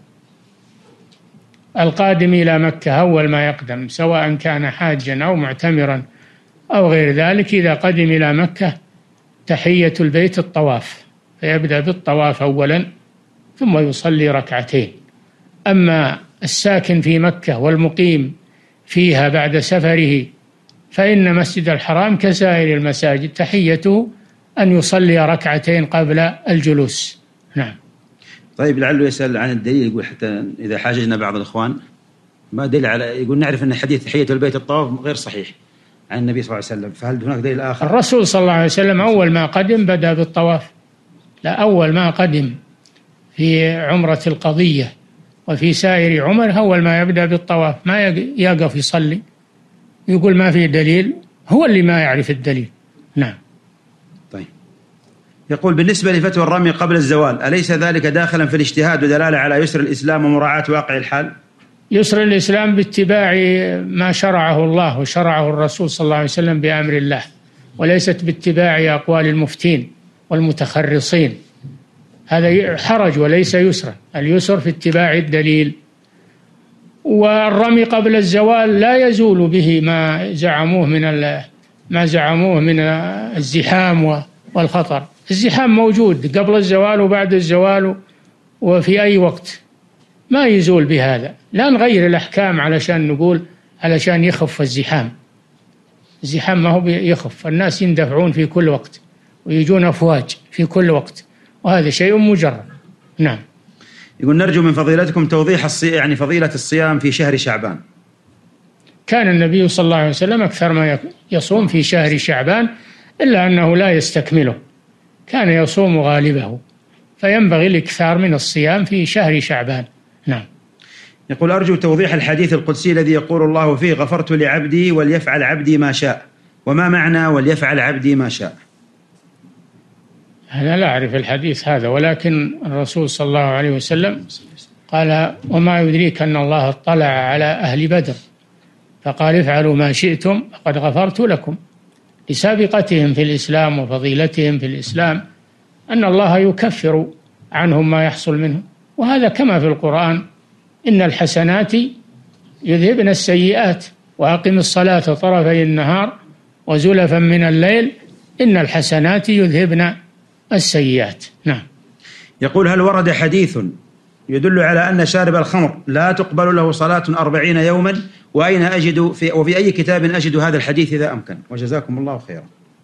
القادم إلى مكة أول ما يقدم سواء كان حاجا أو معتمرا أو غير ذلك، إذا قدم إلى مكة تحية البيت الطواف، فيبدأ بالطواف أولا ثم يصلي ركعتين. أما الساكن في مكة والمقيم فيها بعد سفره فإن مسجد الحرام كسائر المساجد تحيته أن يصلي ركعتين قبل الجلوس. نعم. طيب لعله يسأل عن الدليل، يقول حتى إذا حاججنا بعض الإخوان ما دليل على، يقول نعرف أن حديث تحية البيت الطواف غير صحيح عن النبي صلى الله عليه وسلم، فهل هناك دليل آخر؟ الرسول صلى الله عليه وسلم أول ما قدم بدأ بالطواف، لا أول ما قدم في عمرة القضية وفي سائر عمر أول ما يبدأ بالطواف، ما يقف يصلي يقول ما في دليل، هو اللي ما يعرف الدليل. نعم. طيب يقول بالنسبة لفتوى الرمي قبل الزوال أليس ذلك داخلا في الاجتهاد ودلالة على يسر الإسلام ومراعاة واقع الحال؟ يسر الإسلام باتباع ما شرعه الله وشرعه الرسول صلى الله عليه وسلم بأمر الله، وليست باتباع أقوال المفتين والمتخرصين، هذا حرج وليس يسرا، اليسر في اتباع الدليل. والرمي قبل الزوال لا يزول به ما زعموه من ما زعموه من الزحام والخطر، الزحام موجود قبل الزوال وبعد الزوال وفي أي وقت، ما يزول بهذا. لا نغير الأحكام علشان نقول علشان يخف الزحام، الزحام ما هو يخف، الناس يندفعون في كل وقت ويجون أفواج في كل وقت، وهذا شيء مجرد. نعم. يقول نرجو من فضيلتكم توضيح الصيام، يعني فضيلة الصيام في شهر شعبان. كان النبي صلى الله عليه وسلم أكثر ما يصوم في شهر شعبان، إلا أنه لا يستكمله، كان يصوم غالبه، فينبغي الإكثار من الصيام في شهر شعبان. نعم. يقول أرجو توضيح الحديث القدسي الذي يقول الله فيه غفرت لعبدي وليفعل عبدي ما شاء، وما معنى وليفعل عبدي ما شاء؟ أنا لا أعرف الحديث هذا، ولكن الرسول صلى الله عليه وسلم قال وما يدريك أن الله اطلع على أهل بدر فقال افعلوا ما شئتم فقد غفرت لكم، لسابقتهم في الإسلام وفضيلتهم في الإسلام أن الله يكفر عنهم ما يحصل منهم، وهذا كما في القرآن إن الحسنات يذهبن السيئات وأقم الصلاة طرفي النهار وزلفا من الليل إن الحسنات يذهبن السيئات. نعم. يقول هل ورد حديث يدل على أن شارب الخمر لا تقبل له صلاة أربعين يوما، وأين أجد في وفي أي كتاب أجد هذا الحديث إذا أمكن، وجزاكم الله خيرا.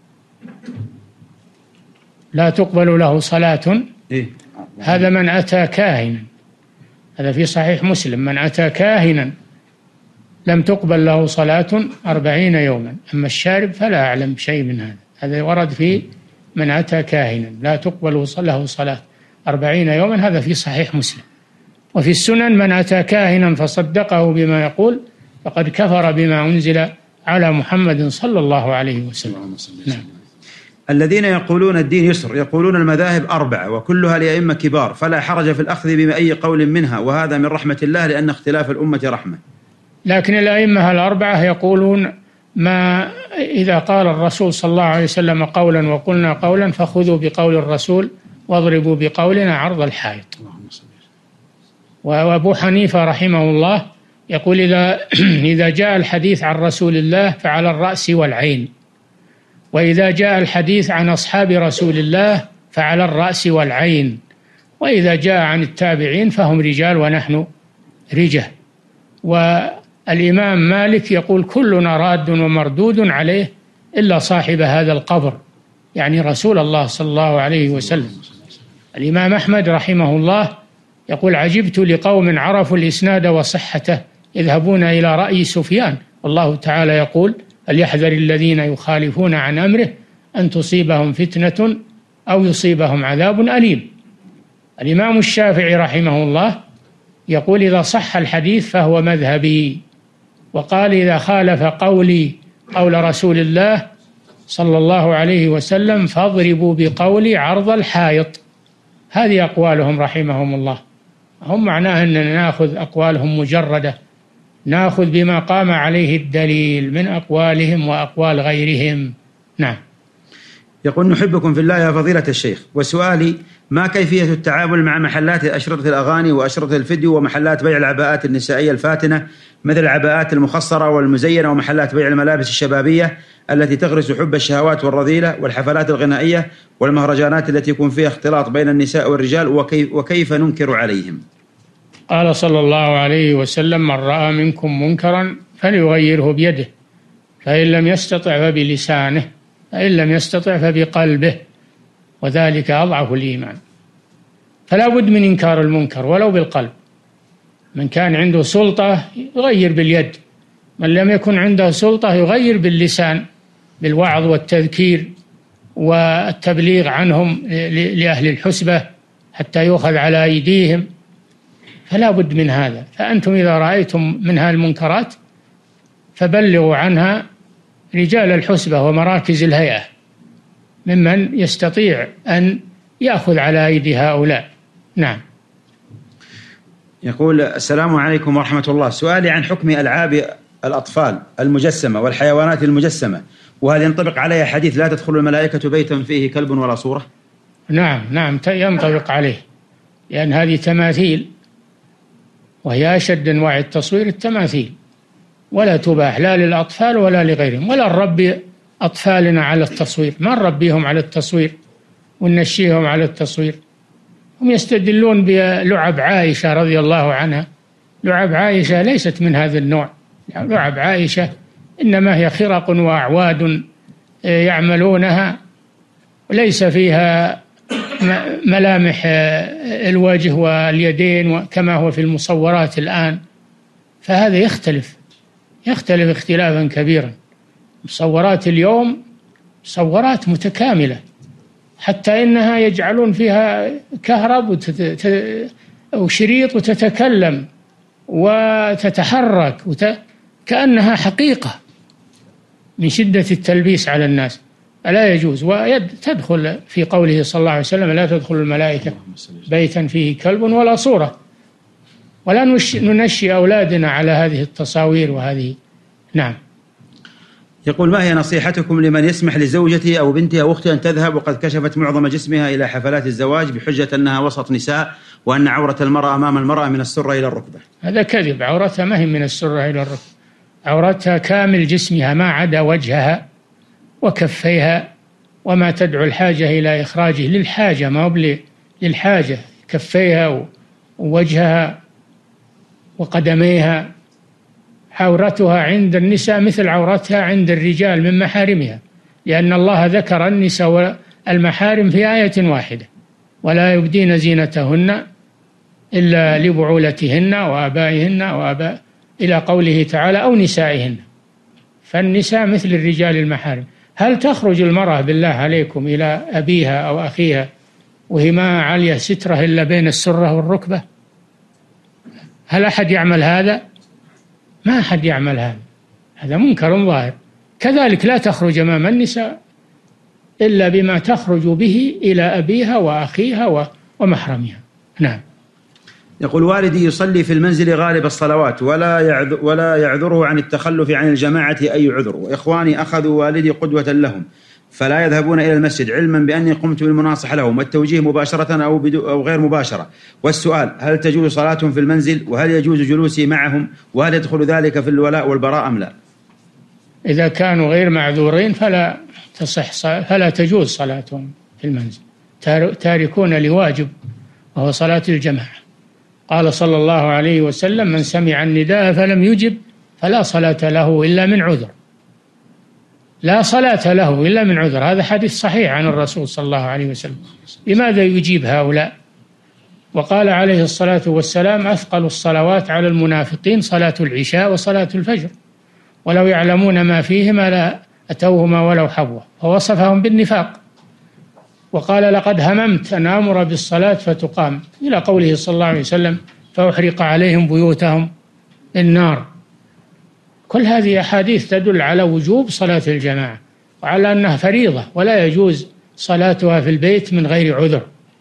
لا تقبل له صلاة إيه؟ هذا من أتى كاهنا، هذا في صحيح مسلم، من أتى كاهنا لم تقبل له صلاة أربعين يوما، أما الشارب فلا أعلم شيء من هذا، هذا ورد في من أتى كاهنا لا تقبل له صلاة أربعين يوما، هذا في صحيح مسلم. وفي السنن من أتى كاهنا فصدقه بما يقول فقد كفر بما أنزل على محمد صلى الله عليه وسلم. نعم. الذين يقولون الدين يسر يقولون المذاهب أربعة وكلها لأئمة كبار، فلا حرج في الأخذ بأي قول منها، وهذا من رحمة الله لأن اختلاف الأمة رحمة. لكن الأئمة الأربعة يقولون ما إذا قال الرسول صلى الله عليه وسلم قولا وقلنا قولا فخذوا بقول الرسول واضربوا بقولنا عرض الحائط. وأبو حنيفة رحمه الله يقول إذا إذا جاء الحديث عن رسول الله فعلى الرأس والعين، وإذا جاء الحديث عن أصحاب رسول الله فعلى الرأس والعين، وإذا جاء عن التابعين فهم رجال ونحن رجال. والإمام مالك يقول كلنا راد ومردود عليه إلا صاحب هذا القبر، يعني رسول الله صلى الله عليه وسلم. الإمام أحمد رحمه الله يقول عجبت لقوم عرفوا الإسناد وصحته يذهبون إلى رأي سفيان، والله تعالى يقول فليحذر الذين يخالفون عن أمره أن تصيبهم فتنة أو يصيبهم عذاب أليم. الإمام الشافعي رحمه الله يقول إذا صح الحديث فهو مذهبي، وقال إذا خالف قولي قول رسول الله صلى الله عليه وسلم فاضربوا بقولي عرض الحائط. هذه أقوالهم رحمهم الله. هم معناه أننا نأخذ أقوالهم مجردة، نأخذ بما قام عليه الدليل من أقوالهم وأقوال غيرهم. نعم. يقول نحبكم في الله يا فضيلة الشيخ، وسؤالي ما كيفية التعامل مع محلات أشرطة الأغاني وأشرطة الفيديو ومحلات بيع العباءات النسائية الفاتنة مثل العباءات المخصرة والمزينة ومحلات بيع الملابس الشبابية التي تغرس حب الشهوات والرذيلة والحفلات الغنائية والمهرجانات التي يكون فيها اختلاط بين النساء والرجال، وكيف, وكيف ننكر عليهم؟ قال صلى الله عليه وسلم من رأى منكم منكرا فليغيره بيده فإن لم يستطع فبلسانه فإن لم يستطع فبقلبه وذلك أضعف الإيمان. فلا بد من إنكار المنكر ولو بالقلب. من كان عنده سلطة يغير باليد، من لم يكن عنده سلطة يغير باللسان بالوعظ والتذكير والتبليغ عنهم لأهل الحسبة حتى يؤخذ على أيديهم. فلا بد من هذا. فأنتم إذا رأيتم منها المنكرات فبلغوا عنها رجال الحسبة ومراكز الهيئة ممن يستطيع أن يأخذ على أيدي هؤلاء. نعم. يقول السلام عليكم ورحمة الله، سؤالي عن حكم ألعاب الأطفال المجسمة والحيوانات المجسمة، وهل ينطبق عليها حديث لا تدخل الملائكة بيتا فيه كلب ولا صورة؟ نعم نعم ينطبق عليه، لأن هذه تماثيل وهي أشد أنواع التصوير التماثيل، ولا تباح لا للأطفال ولا لغيرهم، ولا نربي أطفالنا على التصوير، ما نربيهم على التصوير وننشيهم على التصوير. هم يستدلون بلعب عائشة رضي الله عنها، لعب عائشة ليست من هذا النوع. لعب عائشة إنما هي خرق وأعواد يعملونها وليس فيها ملامح الوجه واليدين كما هو في المصورات الآن. فهذا يختلف يختلف اختلافا كبيرا. مصورات اليوم مصورات متكاملة، حتى إنها يجعلون فيها كهرب وشريط وتتكلم وتتحرك وت... كأنها حقيقة من شدة التلبيس على الناس. ألا يجوز. وتدخل في قوله صلى الله عليه وسلم لا تدخل الملائكة بيتا فيه كلب ولا صورة، ولا ننشي أولادنا على هذه التصاوير وهذه. نعم. يقول ما هي نصيحتكم لمن يسمح لزوجته أو بنته أو أخته أن تذهب وقد كشفت معظم جسمها إلى حفلات الزواج بحجة أنها وسط نساء وأن عورة المرأة أمام المرأة من السرة إلى الركبة؟ هذا كذب. عورتها ما هي من السرة إلى الركبة، عورتها كامل جسمها ما عدا وجهها وكفيها وما تدعو الحاجة إلى إخراجه للحاجة، ما هو للحاجة، كفيها ووجهها وقدميها. عورتها عند النساء مثل عورتها عند الرجال من محارمها، لأن الله ذكر النساء والمحارم في آية واحدة ولا يبدين زينتهن إلا لبعولتهن وآبائهن وآباء إلى قوله تعالى أو نسائهن. فالنساء مثل الرجال المحارم. هل تخرج المرأة بالله عليكم إلى أبيها أو أخيها وهي ما عليه سترة إلا بين السرة والركبة؟ هل أحد يعمل هذا؟ ما أحد يعمل هذا، هذا منكر ظاهر. كذلك لا تخرج أمام النساء إلا بما تخرج به إلى أبيها وأخيها ومحرمها. نعم. يقول والدي يصلي في المنزل غالب الصلوات ولا يعذر ولا يعذره عن التخلف عن الجماعة أي عذر، وإخواني أخذوا والدي قدوة لهم فلا يذهبون إلى المسجد، علما بأني قمت بالمناصحة لهم والتوجيه مباشرة أو, أو غير مباشرة. والسؤال هل تجوز صلاتهم في المنزل، وهل يجوز جلوسي معهم، وهل يدخل ذلك في الولاء والبراء أم لا؟ إذا كانوا غير معذورين فلا تصح فلا تجوز صلاتهم في المنزل، تاركون لواجب وهو صلاة الجماعة. قال صلى الله عليه وسلم: من سمع النداء فلم يجب فلا صلاة له إلا من عذر. لا صلاة له إلا من عذر، هذا حديث صحيح عن الرسول صلى الله عليه وسلم. لماذا يجيب هؤلاء؟ وقال عليه الصلاة والسلام: أثقل الصلوات على المنافقين صلاة العشاء وصلاة الفجر، ولو يعلمون ما فيهما لا أتوهما ولو حبوا، فوصفهم بالنفاق. وقال: لقد هممت أن آمر بالصلاة فتقام، إلى قوله صلى الله عليه وسلم: فأحرق عليهم بيوتهم النار. كل هذه أحاديث تدل على وجوب صلاة الجماعة وعلى أنها فريضة ولا يجوز صلاتها في البيت من غير عذر.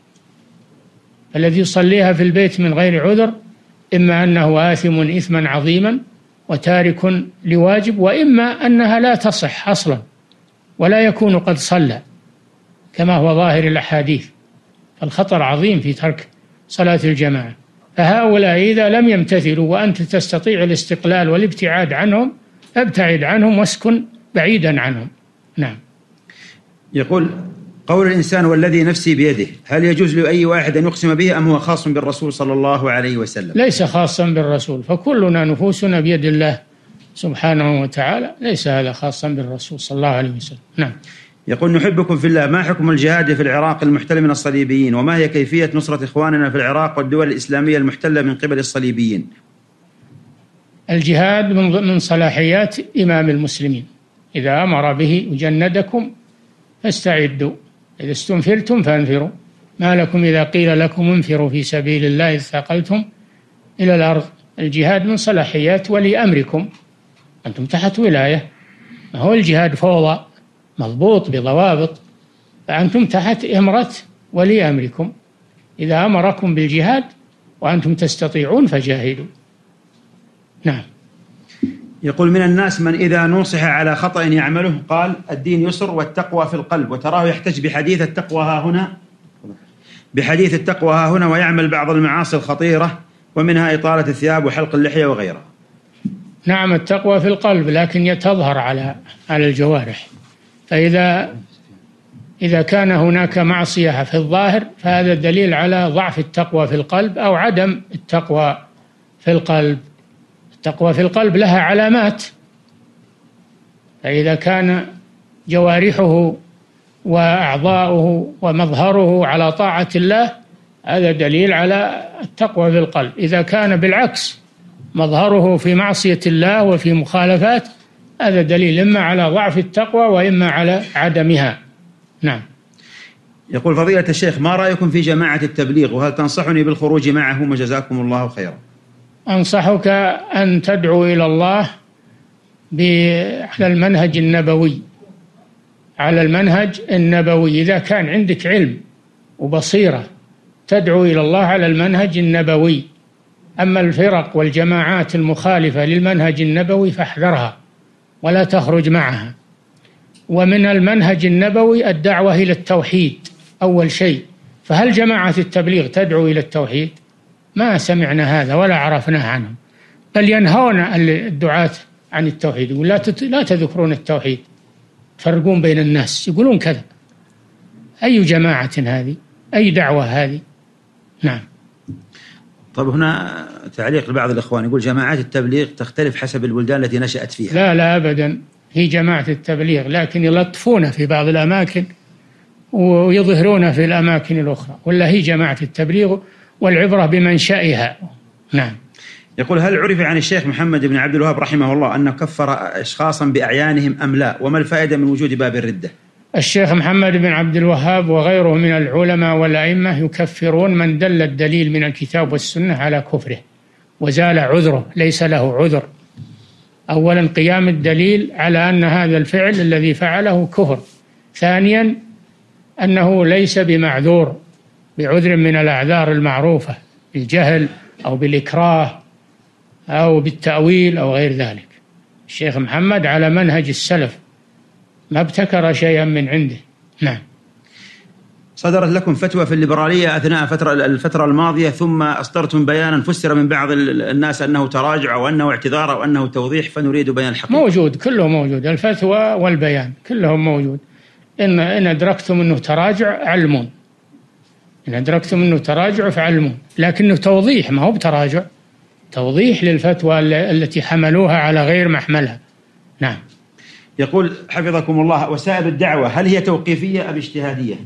الذي يصليها في البيت من غير عذر إما أنه آثم إثما عظيما وتارك لواجب، وإما أنها لا تصح أصلا ولا يكون قد صلى كما هو ظاهر الأحاديث. فالخطر عظيم في ترك صلاة الجماعة. فهؤلاء إذا لم يمتثلوا وأنت تستطيع الاستقلال والابتعاد عنهم، ابتعد عنهم واسكن بعيدا عنهم. نعم. يقول: قول الإنسان والذي نفسي بيده، هل يجوز لأي واحد أن يقسم به أم هو خاص بالرسول صلى الله عليه وسلم؟ ليس خاصا بالرسول، فكلنا نفوسنا بيد الله سبحانه وتعالى، ليس هذا خاصا بالرسول صلى الله عليه وسلم. نعم. يقول: نحبكم في الله، ما حكم الجهاد في العراق المحتل من الصليبيين، وما هي كيفية نصرة إخواننا في العراق والدول الإسلامية المحتلة من قبل الصليبيين؟ الجهاد من صلاحيات إمام المسلمين، إذا أمر به: وجندكم فاستعدوا، إذا استنفرتم فانفروا، ما لكم إذا قيل لكم انفروا في سبيل الله اثاقلتم إلى الأرض. الجهاد من صلاحيات ولي أمركم، أنتم تحت ولاية، ما هو الجهاد فوضى مضبوط بضوابط، فأنتم تحت إمرة ولي أمركم. إذا أمركم بالجهاد وأنتم تستطيعون فجاهدوا. نعم. يقول: من الناس من إذا نصح على خطأ يعمله قال: الدين يسر والتقوى في القلب، وتراه يحتج بحديث التقوى ها هنا بحديث التقوى ها هنا ويعمل بعض المعاصي الخطيرة، ومنها إطالة الثياب وحلق اللحية وغيرها. نعم، التقوى في القلب لكن تظهر على على الجوارح. فإذا إذا كان هناك معصية في الظاهر فهذا دليل على ضعف التقوى في القلب أو عدم التقوى في القلب. التقوى في القلب لها علامات، فإذا كان جوارحه وأعضاؤه ومظهره على طاعة الله هذا دليل على التقوى في القلب. إذا كان بالعكس مظهره في معصية الله وفي مخالفات هذا دليل إما على ضعف التقوى وإما على عدمها. نعم. يقول: فضيلة الشيخ، ما رأيكم في جماعة التبليغ، وهل تنصحني بالخروج معهم وجزاكم الله خيرا؟ أنصحك أن تدعو إلى الله على المنهج النبوي، على المنهج النبوي. إذا كان عندك علم وبصيرة تدعو إلى الله على المنهج النبوي. أما الفرق والجماعات المخالفة للمنهج النبوي فاحذرها ولا تخرج معها. ومن المنهج النبوي الدعوة إلى التوحيد أول شيء، فهل جماعة التبليغ تدعو إلى التوحيد؟ ما سمعنا هذا ولا عرفناه عنهم، بل ينهون الدعاة عن التوحيد، يقول لا لا تذكرون التوحيد، تفرقون بين الناس، يقولون كذا. أي جماعة هذه؟ أي دعوة هذه؟ نعم. طب هنا تعليق لبعض الإخوان يقول: جماعات التبليغ تختلف حسب البلدان التي نشأت فيها. لا لا أبدا، هي جماعة التبليغ لكن يلطفون في بعض الأماكن ويظهرون في الأماكن الأخرى، ولا هي جماعة التبليغ والعبرة بمنشأها. نعم. يقول: هل عرف عن الشيخ محمد بن عبد الوهاب رحمه الله أنه كفر أشخاصا بأعيانهم أم لا؟ وما الفائدة من وجود باب الردة؟ الشيخ محمد بن عبد الوهاب وغيره من العلماء والأئمة يكفرون من دل الدليل من الكتاب والسنة على كفره وزال عذره، ليس له عذر. أولا قيام الدليل على أن هذا الفعل الذي فعله كفر. ثانيا أنه ليس بمعذور بعذر من الأعذار المعروفة، بالجهل أو بالإكراه أو بالتأويل أو غير ذلك. الشيخ محمد على منهج السلف، ما ابتكر شيئا من عنده. نعم. صدرت لكم فتوى في الليبرالية أثناء فترة الفترة الماضية، ثم أصدرتم بيانا فسر من بعض الناس أنه تراجع أو أنه اعتذار أو أنه توضيح، فنريد بيان الحقيقة. موجود، كله موجود، الفتوى والبيان كلهم موجود. إن إن أدركتم أنه تراجع علمون، إن أدركتم أنه تراجع فعلموا، لكنه توضيح ما هو بتراجع، توضيح للفتوى التي حملوها على غير محملها. نعم. يقول حفظكم الله: وسائل الدعوة هل هي توقيفية أم اجتهادية؟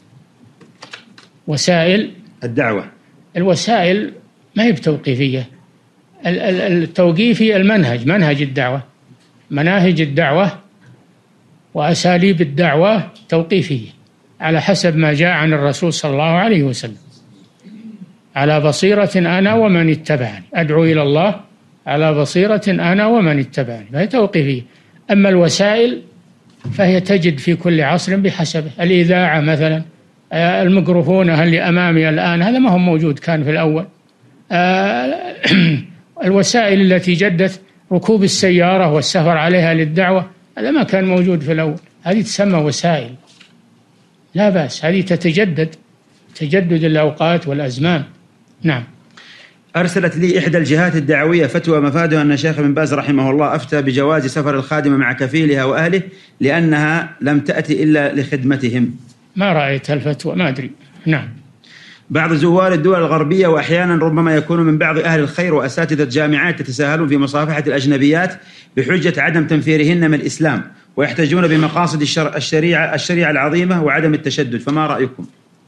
وسائل الدعوة، الوسائل ما هي بتوقيفية. التوقيفي المنهج، منهج الدعوة، مناهج الدعوة وأساليب الدعوة توقيفية على حسب ما جاء عن الرسول صلى الله عليه وسلم. على بصيرة أنا ومن اتبعني، أدعو إلى الله على بصيرة أنا ومن اتبعني، فهي توقيفية. أما الوسائل فهي تجد في كل عصر بحسبه. الإذاعة مثلا، الميكروفون اللي أمامي الآن هذا ما هو موجود كان في الأول. الوسائل التي جدت ركوب السيارة والسفر عليها للدعوة هذا ما كان موجود في الأول، هذه تسمى وسائل، لا بأس، هذه تتجدد، تجدد الأوقات والأزمان. نعم. أرسلت لي إحدى الجهات الدعوية فتوى مفادها أن الشيخ ابن باز رحمه الله أفتى بجواز سفر الخادمة مع كفيلها وأهله لأنها لم تأتي إلا لخدمتهم. ما رأيت الفتوى، ما أدري. نعم. بعض زوار الدول الغربية وأحيانا ربما يكون من بعض أهل الخير وأساتذة جامعات يتساهلون في مصافحة الأجنبيات بحجة عدم تنفيرهن من الإسلام، ويحتجون بمقاصد الشرع الشريعة الشريعة العظيمة وعدم التشدد، فما رأيكم؟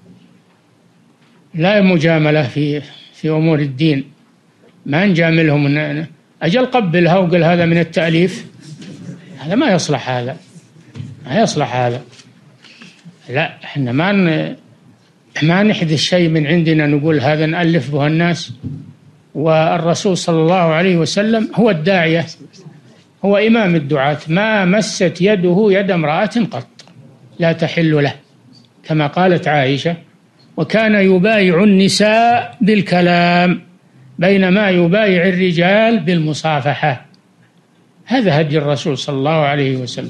لا مجاملة في في أمور الدين، ما نجاملهم. أجل قبلها وقل هذا من التأليف، هذا ما يصلح، هذا ما يصلح هذا. لا، احنا ما ن... ما نحدث شيء من عندنا نقول هذا نألف به الناس. والرسول صلى الله عليه وسلم هو الداعية، هو إمام الدعاة، ما مست يده يد امرأة قط لا تحل له، كما قالت عائشة: وكان يبايع النساء بالكلام بينما يبايع الرجال بالمصافحة. هذا هدي الرسول صلى الله عليه وسلم.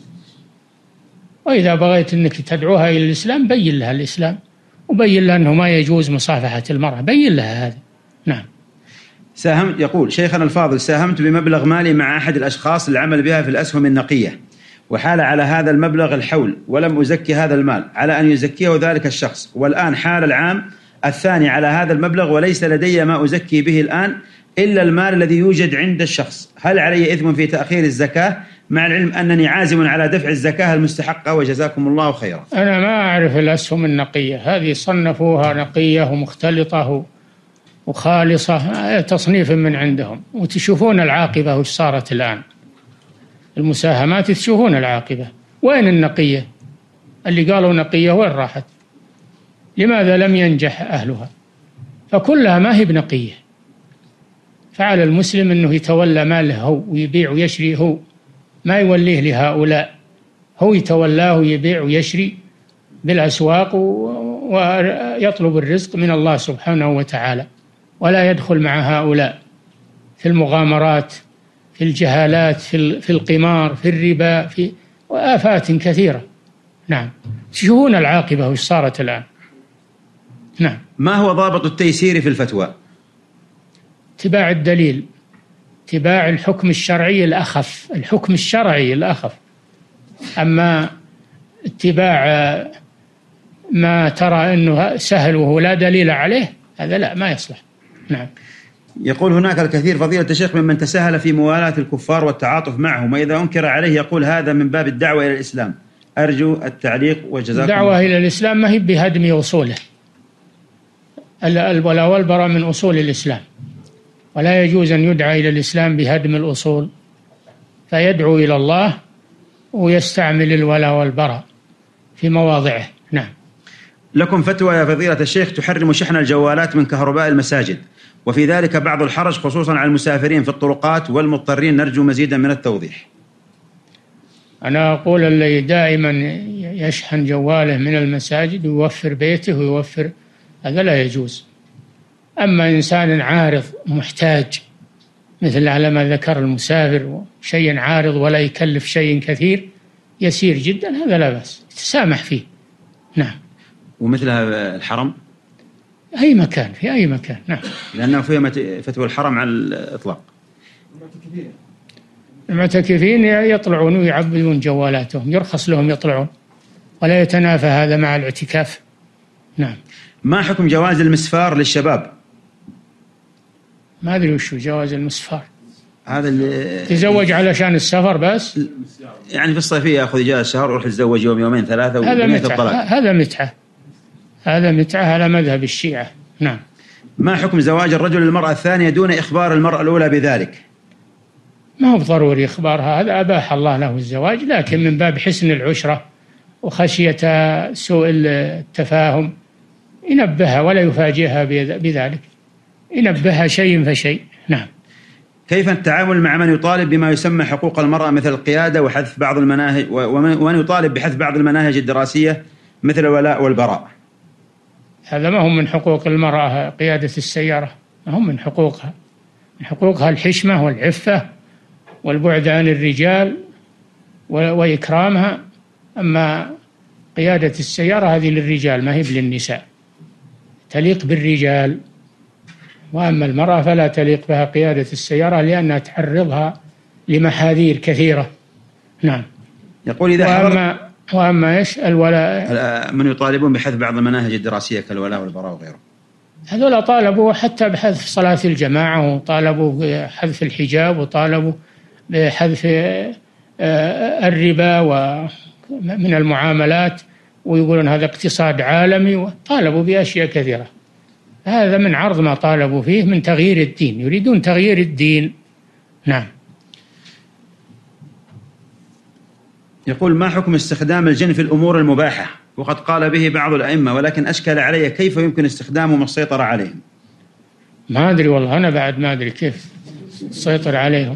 وإذا بغيت أنك تدعوها إلى الإسلام بين لها الإسلام، وبين لها أنه ما يجوز مصافحة المرأة، بين لها هذا. نعم. ساهمت، يقول شيخنا الفاضل: ساهمت بمبلغ مالي مع أحد الأشخاص للعمل بها في الأسهم النقية، وحال على هذا المبلغ الحول ولم أزكي هذا المال على أن يزكيه ذلك الشخص، والآن حال العام الثاني على هذا المبلغ وليس لدي ما أزكي به الآن إلا المال الذي يوجد عند الشخص، هل علي إثم في تأخير الزكاة مع العلم أنني عازم على دفع الزكاة المستحقة؟ وجزاكم الله خيرا. أنا ما أعرف الأسهم النقية هذه، صنفوها نقية ومختلطة وخالصة، تصنيف من عندهم، وتشوفون العاقبة وش صارت الآن. المساهمات تشوفون العاقبة، وين النقية؟ اللي قالوا نقية وين راحت؟ لماذا لم ينجح أهلها؟ فكلها ما هي بنقية. فعلى المسلم أنه يتولى ماله هو ويبيع ويشري هو، ما يوليه لهؤلاء، هو يتولاه ويبيع ويشري بالأسواق ويطلب الرزق من الله سبحانه وتعالى، ولا يدخل مع هؤلاء في المغامرات، في الجهالات، في في القمار، في الربا، في وآفات كثيرة. نعم. تشوفون العاقبة وش صارت الآن. نعم. ما هو ضابط التيسير في الفتوى؟ اتباع الدليل، اتباع الحكم الشرعي الأخف، الحكم الشرعي الأخف. أما اتباع ما ترى أنه سهل وهو لا دليل عليه، هذا لا، ما يصلح. نعم. يقول هناك الكثير فضيلة الشيخ ممن تساهل في موالاة الكفار والتعاطف معهم، وإذا أنكر عليه يقول هذا من باب الدعوة إلى الإسلام. أرجو التعليق وجزاكم الله. الدعوة إلى الإسلام ما هي بهدم أصوله، الولاء والبراء من أصول الإسلام، ولا يجوز أن يدعى إلى الإسلام بهدم الأصول، فيدعو إلى الله ويستعمل الولاء والبراء في مواضعه. نعم. لكم فتوى يا فضيلة الشيخ تحرم شحن الجوالات من كهرباء المساجد، وفي ذلك بعض الحرج خصوصا على المسافرين في الطرقات والمضطرين، نرجو مزيدا من التوضيح. أنا أقول الذي دائما يشحن جواله من المساجد ويوفر بيته ويوفر، هذا لا يجوز. أما إنسان عارض محتاج مثل على ما ذكر المسافر، شيء عارض ولا يكلف شيء كثير يسير جدا، هذا لا بأس، تسامح فيه. نعم. ومثلها الحرم؟ أي مكان، في أي مكان. نعم. لأنه فيه فتوى الحرم على الإطلاق. المعتكفين يطلعون ويعبدون جوالاتهم، يرخص لهم يطلعون، ولا يتنافى هذا مع الاعتكاف. نعم. ما حكم جواز المسفار للشباب؟ ما أدري وش جواز المسفار. هذا اللي تزوج علشان السفر بس؟ يعني في الصيفية يأخذ إجازة شهر ويروح يتزوج يوم يومين ثلاثة هذا وبنية متعة. الطلاق. هذا متعة هذا متعة على مذهب الشيعة. نعم. ما حكم زواج الرجل للمرأة الثانية دون إخبار المرأة الأولى بذلك؟ ما هو ضروري إخبارها، هذا أباح الله له الزواج، لكن من باب حسن العشرة وخشية سوء التفاهم ينبهها ولا يفاجئها بذلك، ينبهها شيء فشيء. نعم. كيف التعامل مع من يطالب بما يسمى حقوق المرأة مثل القيادة وحذف بعض المناهج، ومن يطالب بحذف بعض المناهج الدراسية مثل الولاء والبراء؟ هذا ما هم من حقوق المرأة قيادة السيارة، ما هم من حقوقها. من حقوقها الحشمة والعفة والبعد عن الرجال وإكرامها، أما قيادة السيارة هذه للرجال ما هي للنساء، تليق بالرجال. وأما المرأة فلا تليق بها قيادة السيارة لأنها تعرضها لمحاذير كثيرة. نعم. يقول إذا وأما وأما إيش الولاء، من يطالبون بحذف بعض المناهج الدراسية كالولاء والبراء وغيره، هذول طالبوا حتى بحذف صلاة الجماعة، وطالبوا بحذف الحجاب، وطالبوا بحذف الربا ومن المعاملات، ويقولون هذا اقتصاد عالمي، وطالبوا بأشياء كثيرة. هذا من عرض ما طالبوا فيه من تغيير الدين، يريدون تغيير الدين. نعم. يقول ما حكم استخدام الجن في الأمور المباحة؟ وقد قال به بعض الأئمة، ولكن أشكل علي كيف يمكن استخدامه والسيطرة عليهم؟ ما أدري والله، أنا بعد ما أدري كيف السيطر عليهم،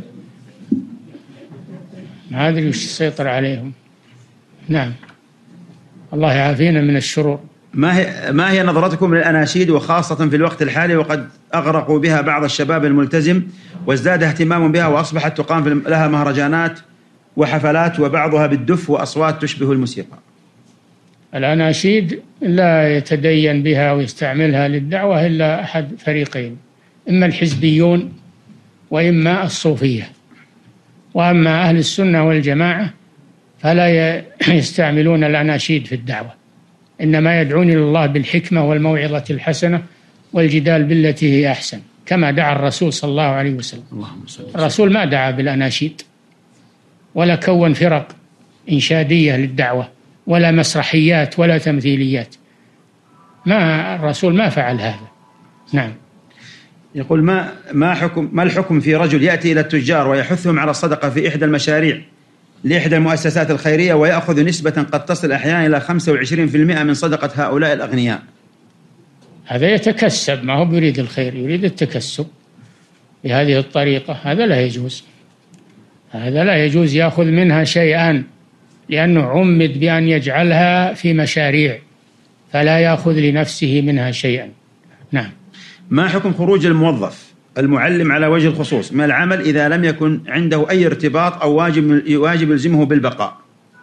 ما أدري وش السيطر عليهم. نعم. الله يعافينا من الشرور. ما هي ما هي نظرتكم للأناشيد وخاصة في الوقت الحالي، وقد أغرقوا بها بعض الشباب الملتزم وازداد اهتمام بها، وأصبحت تقام لها مهرجانات وحفلات وبعضها بالدف وأصوات تشبه الموسيقى؟ الأناشيد لا يتدين بها ويستعملها للدعوة إلا أحد فريقين، إما الحزبيون وإما الصوفية. وأما أهل السنة والجماعة فلا يستعملون الأناشيد في الدعوة، إنما يدعون إلى الله بالحكمة والموعظة الحسنة والجدال بالتي هي أحسن، كما دعا الرسول صلى الله عليه وسلم. الرسول ما دعا بالأناشيد ولا كون فرق إنشادية للدعوة ولا مسرحيات ولا تمثيليات، ما الرسول ما فعل هذا. نعم. يقول ما ما حكم ما الحكم في رجل يأتي إلى التجار ويحثهم على الصدقة في إحدى المشاريع لإحدى المؤسسات الخيرية، ويأخذ نسبة قد تصل أحيانا إلى خمسة وعشرين بالمئة من صدقة هؤلاء الأغنياء؟ هذا يتكسب، ما هو يريد الخير، يريد التكسب بهذه الطريقة. هذا لا يجوز، هذا لا يجوز يأخذ منها شيئا، لأنه عمد بأن يجعلها في مشاريع، فلا يأخذ لنفسه منها شيئا. نعم. ما حكم خروج الموظف المعلم على وجه الخصوص من العمل إذا لم يكن عنده أي ارتباط أو واجب واجب يلزمه بالبقاء؟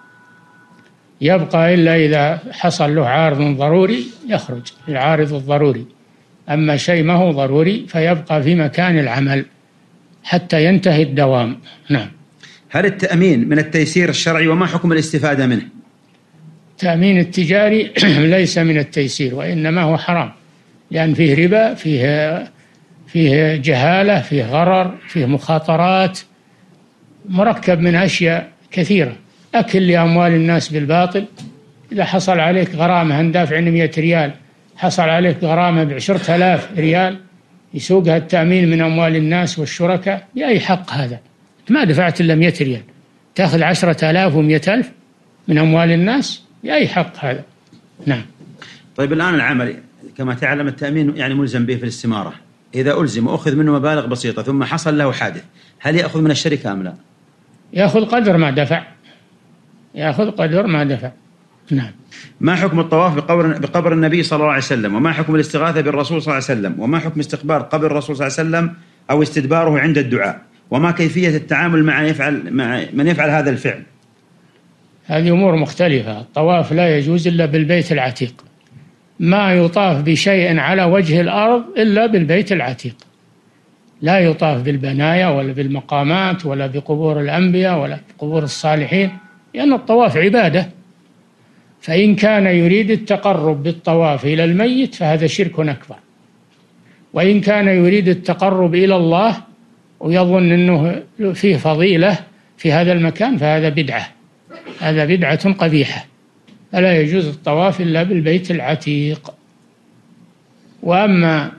يبقى إلا إذا حصل له عارض ضروري يخرج، العارض الضروري. أما شيء ما هو ضروري فيبقى في مكان العمل حتى ينتهي الدوام. نعم. هل التأمين من التيسير الشرعي، وما حكم الاستفادة منه؟ التأمين التجاري ليس من التيسير، وإنما هو حرام، لأن فيه ربا، فيه فيه جهالة، فيه غرر، فيه مخاطرات، مركب من أشياء كثيرة. أكل لأموال الناس بالباطل، إذا حصل عليك غرامة هندافع مئة ريال، حصل عليك غرامة بعشرة آلاف ريال، يسوقها التأمين من أموال الناس والشركاء. بأي حق هذا؟ ما دفعت إلا مئة ريال، تأخذ عشرة آلاف ومئة ألف من أموال الناس؟ بأي حق هذا؟ نعم. طيب الآن العمل كما تعلم التأمين يعني ملزم به في الاستمارة، إذا ألزم وأخذ منه مبالغ بسيطة ثم حصل له حادث، هل يأخذ من الشركة أم لا؟ يأخذ قدر ما دفع، يأخذ قدر ما دفع. نعم. ما حكم الطواف بقبر, بقبر النبي صلى الله عليه وسلم؟ وما حكم الاستغاثة بالرسول صلى الله عليه وسلم؟ وما حكم استقبال قبر الرسول صلى الله عليه وسلم أو استدباره عند الدعاء؟ وما كيفية التعامل مع يفعل مع من يفعل هذا الفعل؟ هذه أمور مختلفة. الطواف لا يجوز إلا بالبيت العتيق، ما يطاف بشيء على وجه الأرض إلا بالبيت العتيق، لا يطاف بالبنايا ولا بالمقامات ولا بقبور الأنبياء ولا بقبور الصالحين، لأن الطواف عبادة، فإن كان يريد التقرب بالطواف إلى الميت فهذا شرك أكبر، وإن كان يريد التقرب إلى الله ويظن أنه فيه فضيلة في هذا المكان فهذا بدعة، هذا بدعة قبيحة، فلا يجوز الطواف إلا بالبيت العتيق. وأما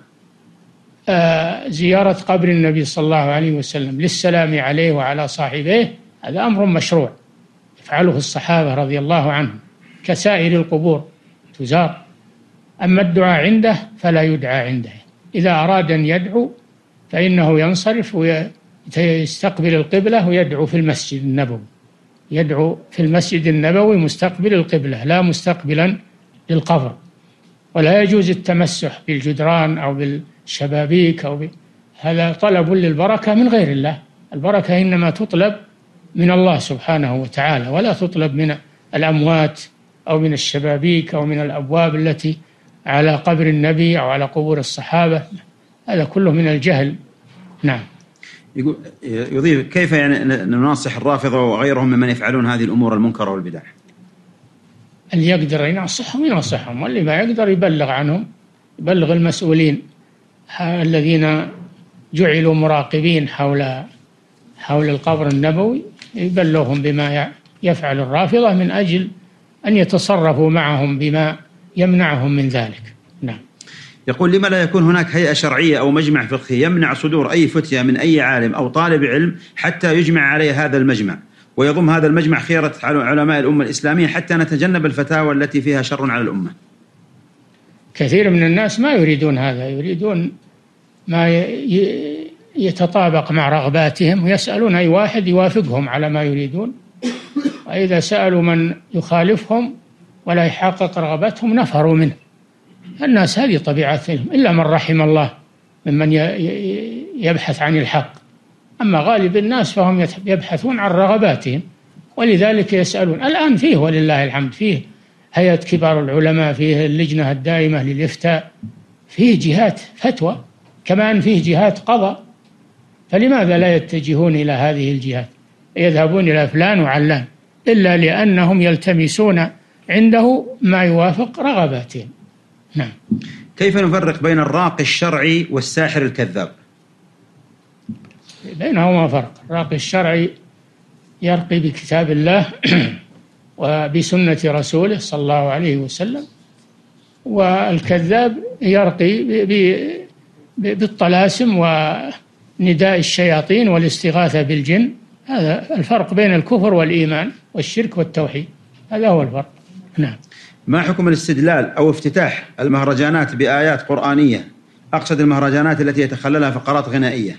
زيارة قبر النبي صلى الله عليه وسلم للسلام عليه وعلى صاحبيه هذا أمر مشروع يفعله الصحابة رضي الله عنهم كسائر القبور تزار. أما الدعاء عنده فلا يدعى عنده، إذا أراد أن يدعو فإنه ينصرف ويستقبل القبلة ويدعو في المسجد النبوي، يدعو في المسجد النبوي مستقبل القبلة لا مستقبلا للقبر. ولا يجوز التمسح بالجدران أو بالشبابيك أو ب... هذا طلب للبركة من غير الله، البركة إنما تطلب من الله سبحانه وتعالى ولا تطلب من الأموات أو من الشبابيك أو من الأبواب التي على قبر النبي أو على قبور الصحابة، هذا كله من الجهل. نعم. يقول يضيف كيف يعني نناصح الرافضة وغيرهم ممن يفعلون هذه الأمور المنكرة والبدع؟ اللي يقدر ينصحهم ينصحهم، واللي ما يقدر يبلغ عنهم، يبلغ المسؤولين الذين جعلوا مراقبين حول حول القبر النبوي، يبلغهم بما يفعل الرافضة من أجل أن يتصرفوا معهم بما يمنعهم من ذلك. نعم. يقول لما لا يكون هناك هيئة شرعية أو مجمع فقهي يمنع صدور أي فتية من أي عالم أو طالب علم حتى يجمع عليه هذا المجمع، ويضم هذا المجمع خيرة علماء الأمة الإسلامية حتى نتجنب الفتاوى التي فيها شر على الأمة؟ كثير من الناس ما يريدون هذا، يريدون ما يتطابق مع رغباتهم ويسألون أي واحد يوافقهم على ما يريدون، وإذا سألوا من يخالفهم ولا يحقق رغبتهم نفروا منه. الناس هذه طبيعتهم إلا من رحم الله ممن يبحث عن الحق، أما غالب الناس فهم يبحثون عن رغباتهم ولذلك يسألون. الآن فيه ولله الحمد فيه هيئة كبار العلماء، فيه اللجنة الدائمة للإفتاء، فيه جهات فتوى، كمان فيه جهات قضاء، فلماذا لا يتجهون إلى هذه الجهات، يذهبون إلى فلان وعلان إلا لأنهم يلتمسون عنده ما يوافق رغباتهم. نعم. كيف نفرق بين الراقي الشرعي والساحر الكذاب؟ بينهما فرق. الراقي الشرعي يرقي بكتاب الله وبسنة رسوله صلى الله عليه وسلم، والكذاب يرقي بالطلاسم ونداء الشياطين والاستغاثة بالجن. هذا الفرق بين الكفر والإيمان والشرك والتوحيد، هذا هو الفرق. نعم. ما حكم الاستدلال أو افتتاح المهرجانات بآيات قرآنية؟ أقصد المهرجانات التي يتخللها فقرات غنائية.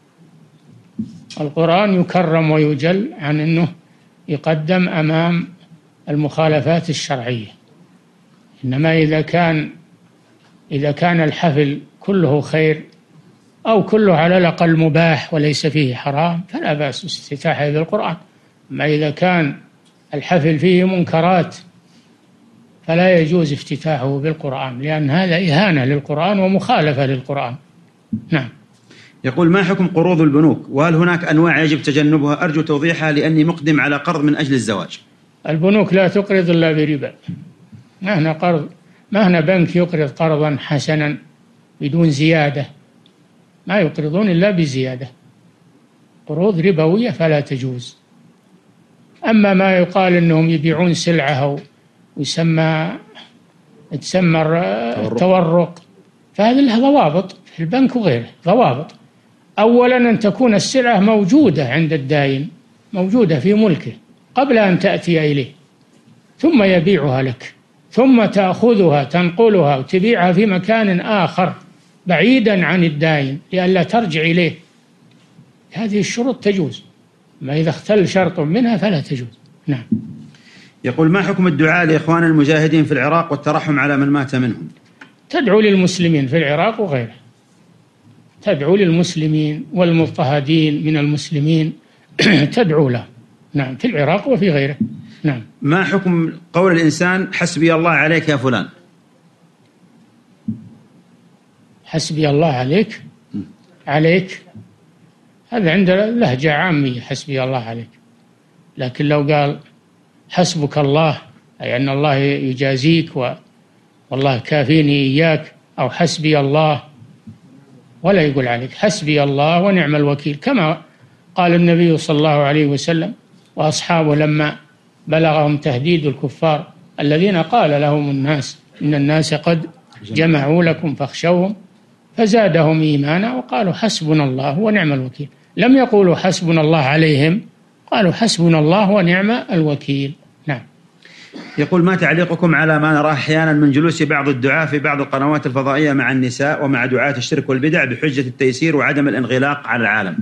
القرآن يكرم ويجل عن أنه يقدم أمام المخالفات الشرعية، إنما إذا كان إذا كان الحفل كله خير أو كله على الأقل مباح وليس فيه حرام فلا بأس افتتاحه بالقرآن. أما إذا كان الحفل فيه منكرات فلا يجوز افتتاحه بالقرآن، لأن هذا إهانة للقرآن ومخالفة للقرآن. نعم. يقول ما حكم قروض البنوك، وهل هناك أنواع يجب تجنبها؟ أرجو توضيحها لأني مقدم على قرض من أجل الزواج. البنوك لا تقرض إلا بربا، ما هنا قرض، ما هنا بنك يقرض قرضا حسنا بدون زيادة، ما يقرضون إلا بزيادة، قروض ربوية فلا تجوز. أما ما يقال أنهم يبيعون سلعة ويسمى تسمى التورق فهذا له ضوابط في البنك وغيره، ضوابط. أولا أن تكون السلعة موجودة عند الداين، موجودة في ملكه قبل أن تأتي إليه، ثم يبيعها لك، ثم تأخذها تنقلها وتبيعها في مكان آخر بعيدا عن الداين لئلا ترجع إليه. هذه الشروط تجوز، ما إذا اختل شرط منها فلا تجوز. نعم. يقول ما حكم الدعاء لإخوان المجاهدين في العراق والترحم على من مات منهم؟ تدعو للمسلمين في العراق وغيره، تدعو للمسلمين والمضطهدين من المسلمين تدعو له. نعم، في العراق وفي غيره. نعم. ما حكم قول الإنسان حسبي الله عليك يا فلان؟ حسبي الله عليك عليك هذا عند لهجة عامية، حسبي الله عليك، لكن لو قال حسبك الله أي أن الله يجازيك والله كافيني إياك، أو حسبي الله، ولا يقول عليك حسبي الله ونعم الوكيل، كما قال النبي صلى الله عليه وسلم وأصحابه لما بلغهم تهديد الكفار الذين قال لهم الناس إن الناس قد جمعوا لكم فاخشوهم فزادهم إيمانا وقالوا حسبنا الله ونعم الوكيل. لم يقولوا حسبنا الله عليهم، قالوا حسبنا الله ونعم الوكيل. نعم. يقول: ما تعليقكم على ما نراه أحيانا من جلوس بعض الدعاة في بعض القنوات الفضائية مع النساء ومع دعاة الشرك والبدع بحجة التيسير وعدم الانغلاق على العالم؟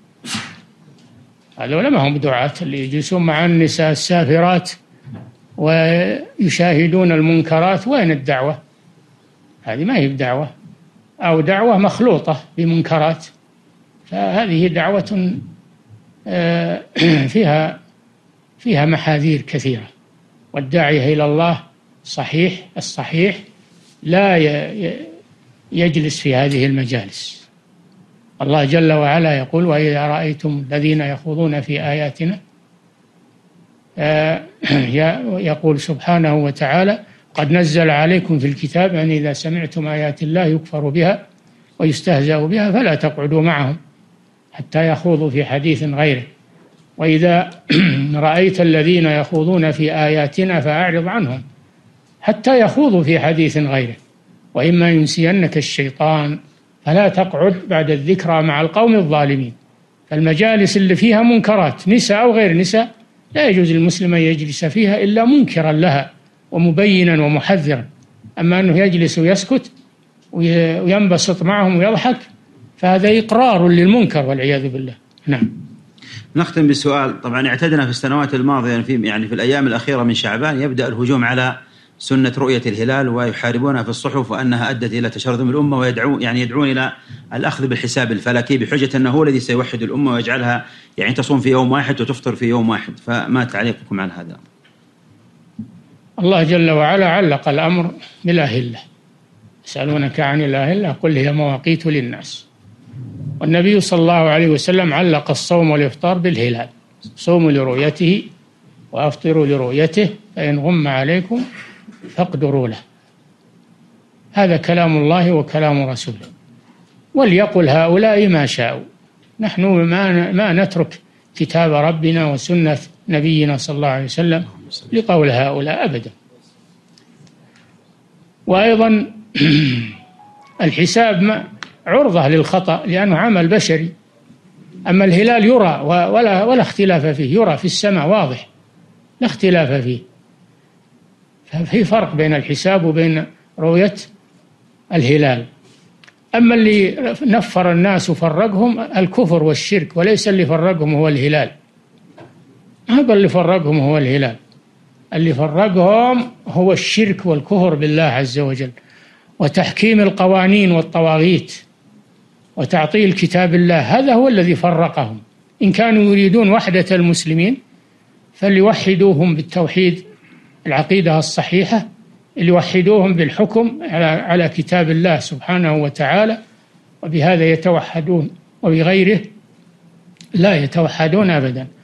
هذول ما هم دعاة، اللي يجلسون مع النساء السافرات ويشاهدون المنكرات. وين الدعوة؟ هذه ما هي بدعوة، أو دعوة مخلوطة بمنكرات، فهذه دعوة فيها فيها محاذير كثيرة. والداعية إلى الله صحيح الصحيح لا يجلس في هذه المجالس. الله جل وعلا يقول: وإذا رأيتم الذين يخوضون في آياتنا، يقول سبحانه وتعالى: قد نزل عليكم في الكتاب أن إذا سمعتم آيات الله يكفر بها ويستهزأ بها فلا تقعدوا معهم حتى يخوضوا في حديث غيره، وإذا رأيت الذين يخوضون في آياتنا فأعرض عنهم حتى يخوضوا في حديث غيره، وإما ينسينك الشيطان فلا تقعد بعد الذكرى مع القوم الظالمين. فالمجالس اللي فيها منكرات نساء أو غير نساء لا يجوز للمسلم أن يجلس فيها إلا منكرا لها ومبينا ومحذرا. أما أنه يجلس ويسكت وينبسط معهم ويضحك فهذا إقرار للمنكر والعياذ بالله. نعم. نختم بسؤال. طبعا اعتدنا في السنوات الماضية يعني في, يعني في الأيام الأخيرة من شعبان يبدأ الهجوم على سنة رؤية الهلال ويحاربونها في الصحف وأنها أدت إلى تشرذم الأمة، ويدعون يعني يدعون إلى الأخذ بالحساب الفلكي بحجة أنه هو الذي سيوحد الأمة ويجعلها يعني تصوم في يوم واحد وتفطر في يوم واحد. فما تعليقكم على هذا؟ الله جل وعلا علق الأمر بالأهلة. يسألونك عن الأهلة قل هي مواقيت للناس. والنبي صلى الله عليه وسلم علق الصوم والإفطار بالهلال: صوموا لرؤيته وأفطروا لرؤيته فإن غم عليكم فاقدروا له. هذا كلام الله وكلام رسوله، وليقل هؤلاء ما شاءوا. نحن ما ما نترك كتاب ربنا وسنة نبينا صلى الله عليه وسلم لقول هؤلاء أبدا. وأيضا الحساب عرضة للخطأ لأنه عمل بشري. أما الهلال يرى ولا ولا اختلاف فيه، يرى في السماء واضح لا اختلاف فيه. ففي فرق بين الحساب وبين رؤية الهلال. أما اللي نفر الناس وفرقهم الكفر والشرك، وليس اللي فرقهم هو الهلال. هذا اللي فرقهم هو الهلال، اللي فرقهم هو الشرك والكفر بالله عز وجل وتحكيم القوانين والطواغيت وتعطيل كتاب الله. هذا هو الذي فرقهم. إن كانوا يريدون وحدة المسلمين فليوحدوهم بالتوحيد، العقيدة الصحيحة، ليوحدوهم بالحكم على على كتاب الله سبحانه وتعالى، وبهذا يتوحدون، وبغيره لا يتوحدون أبدا.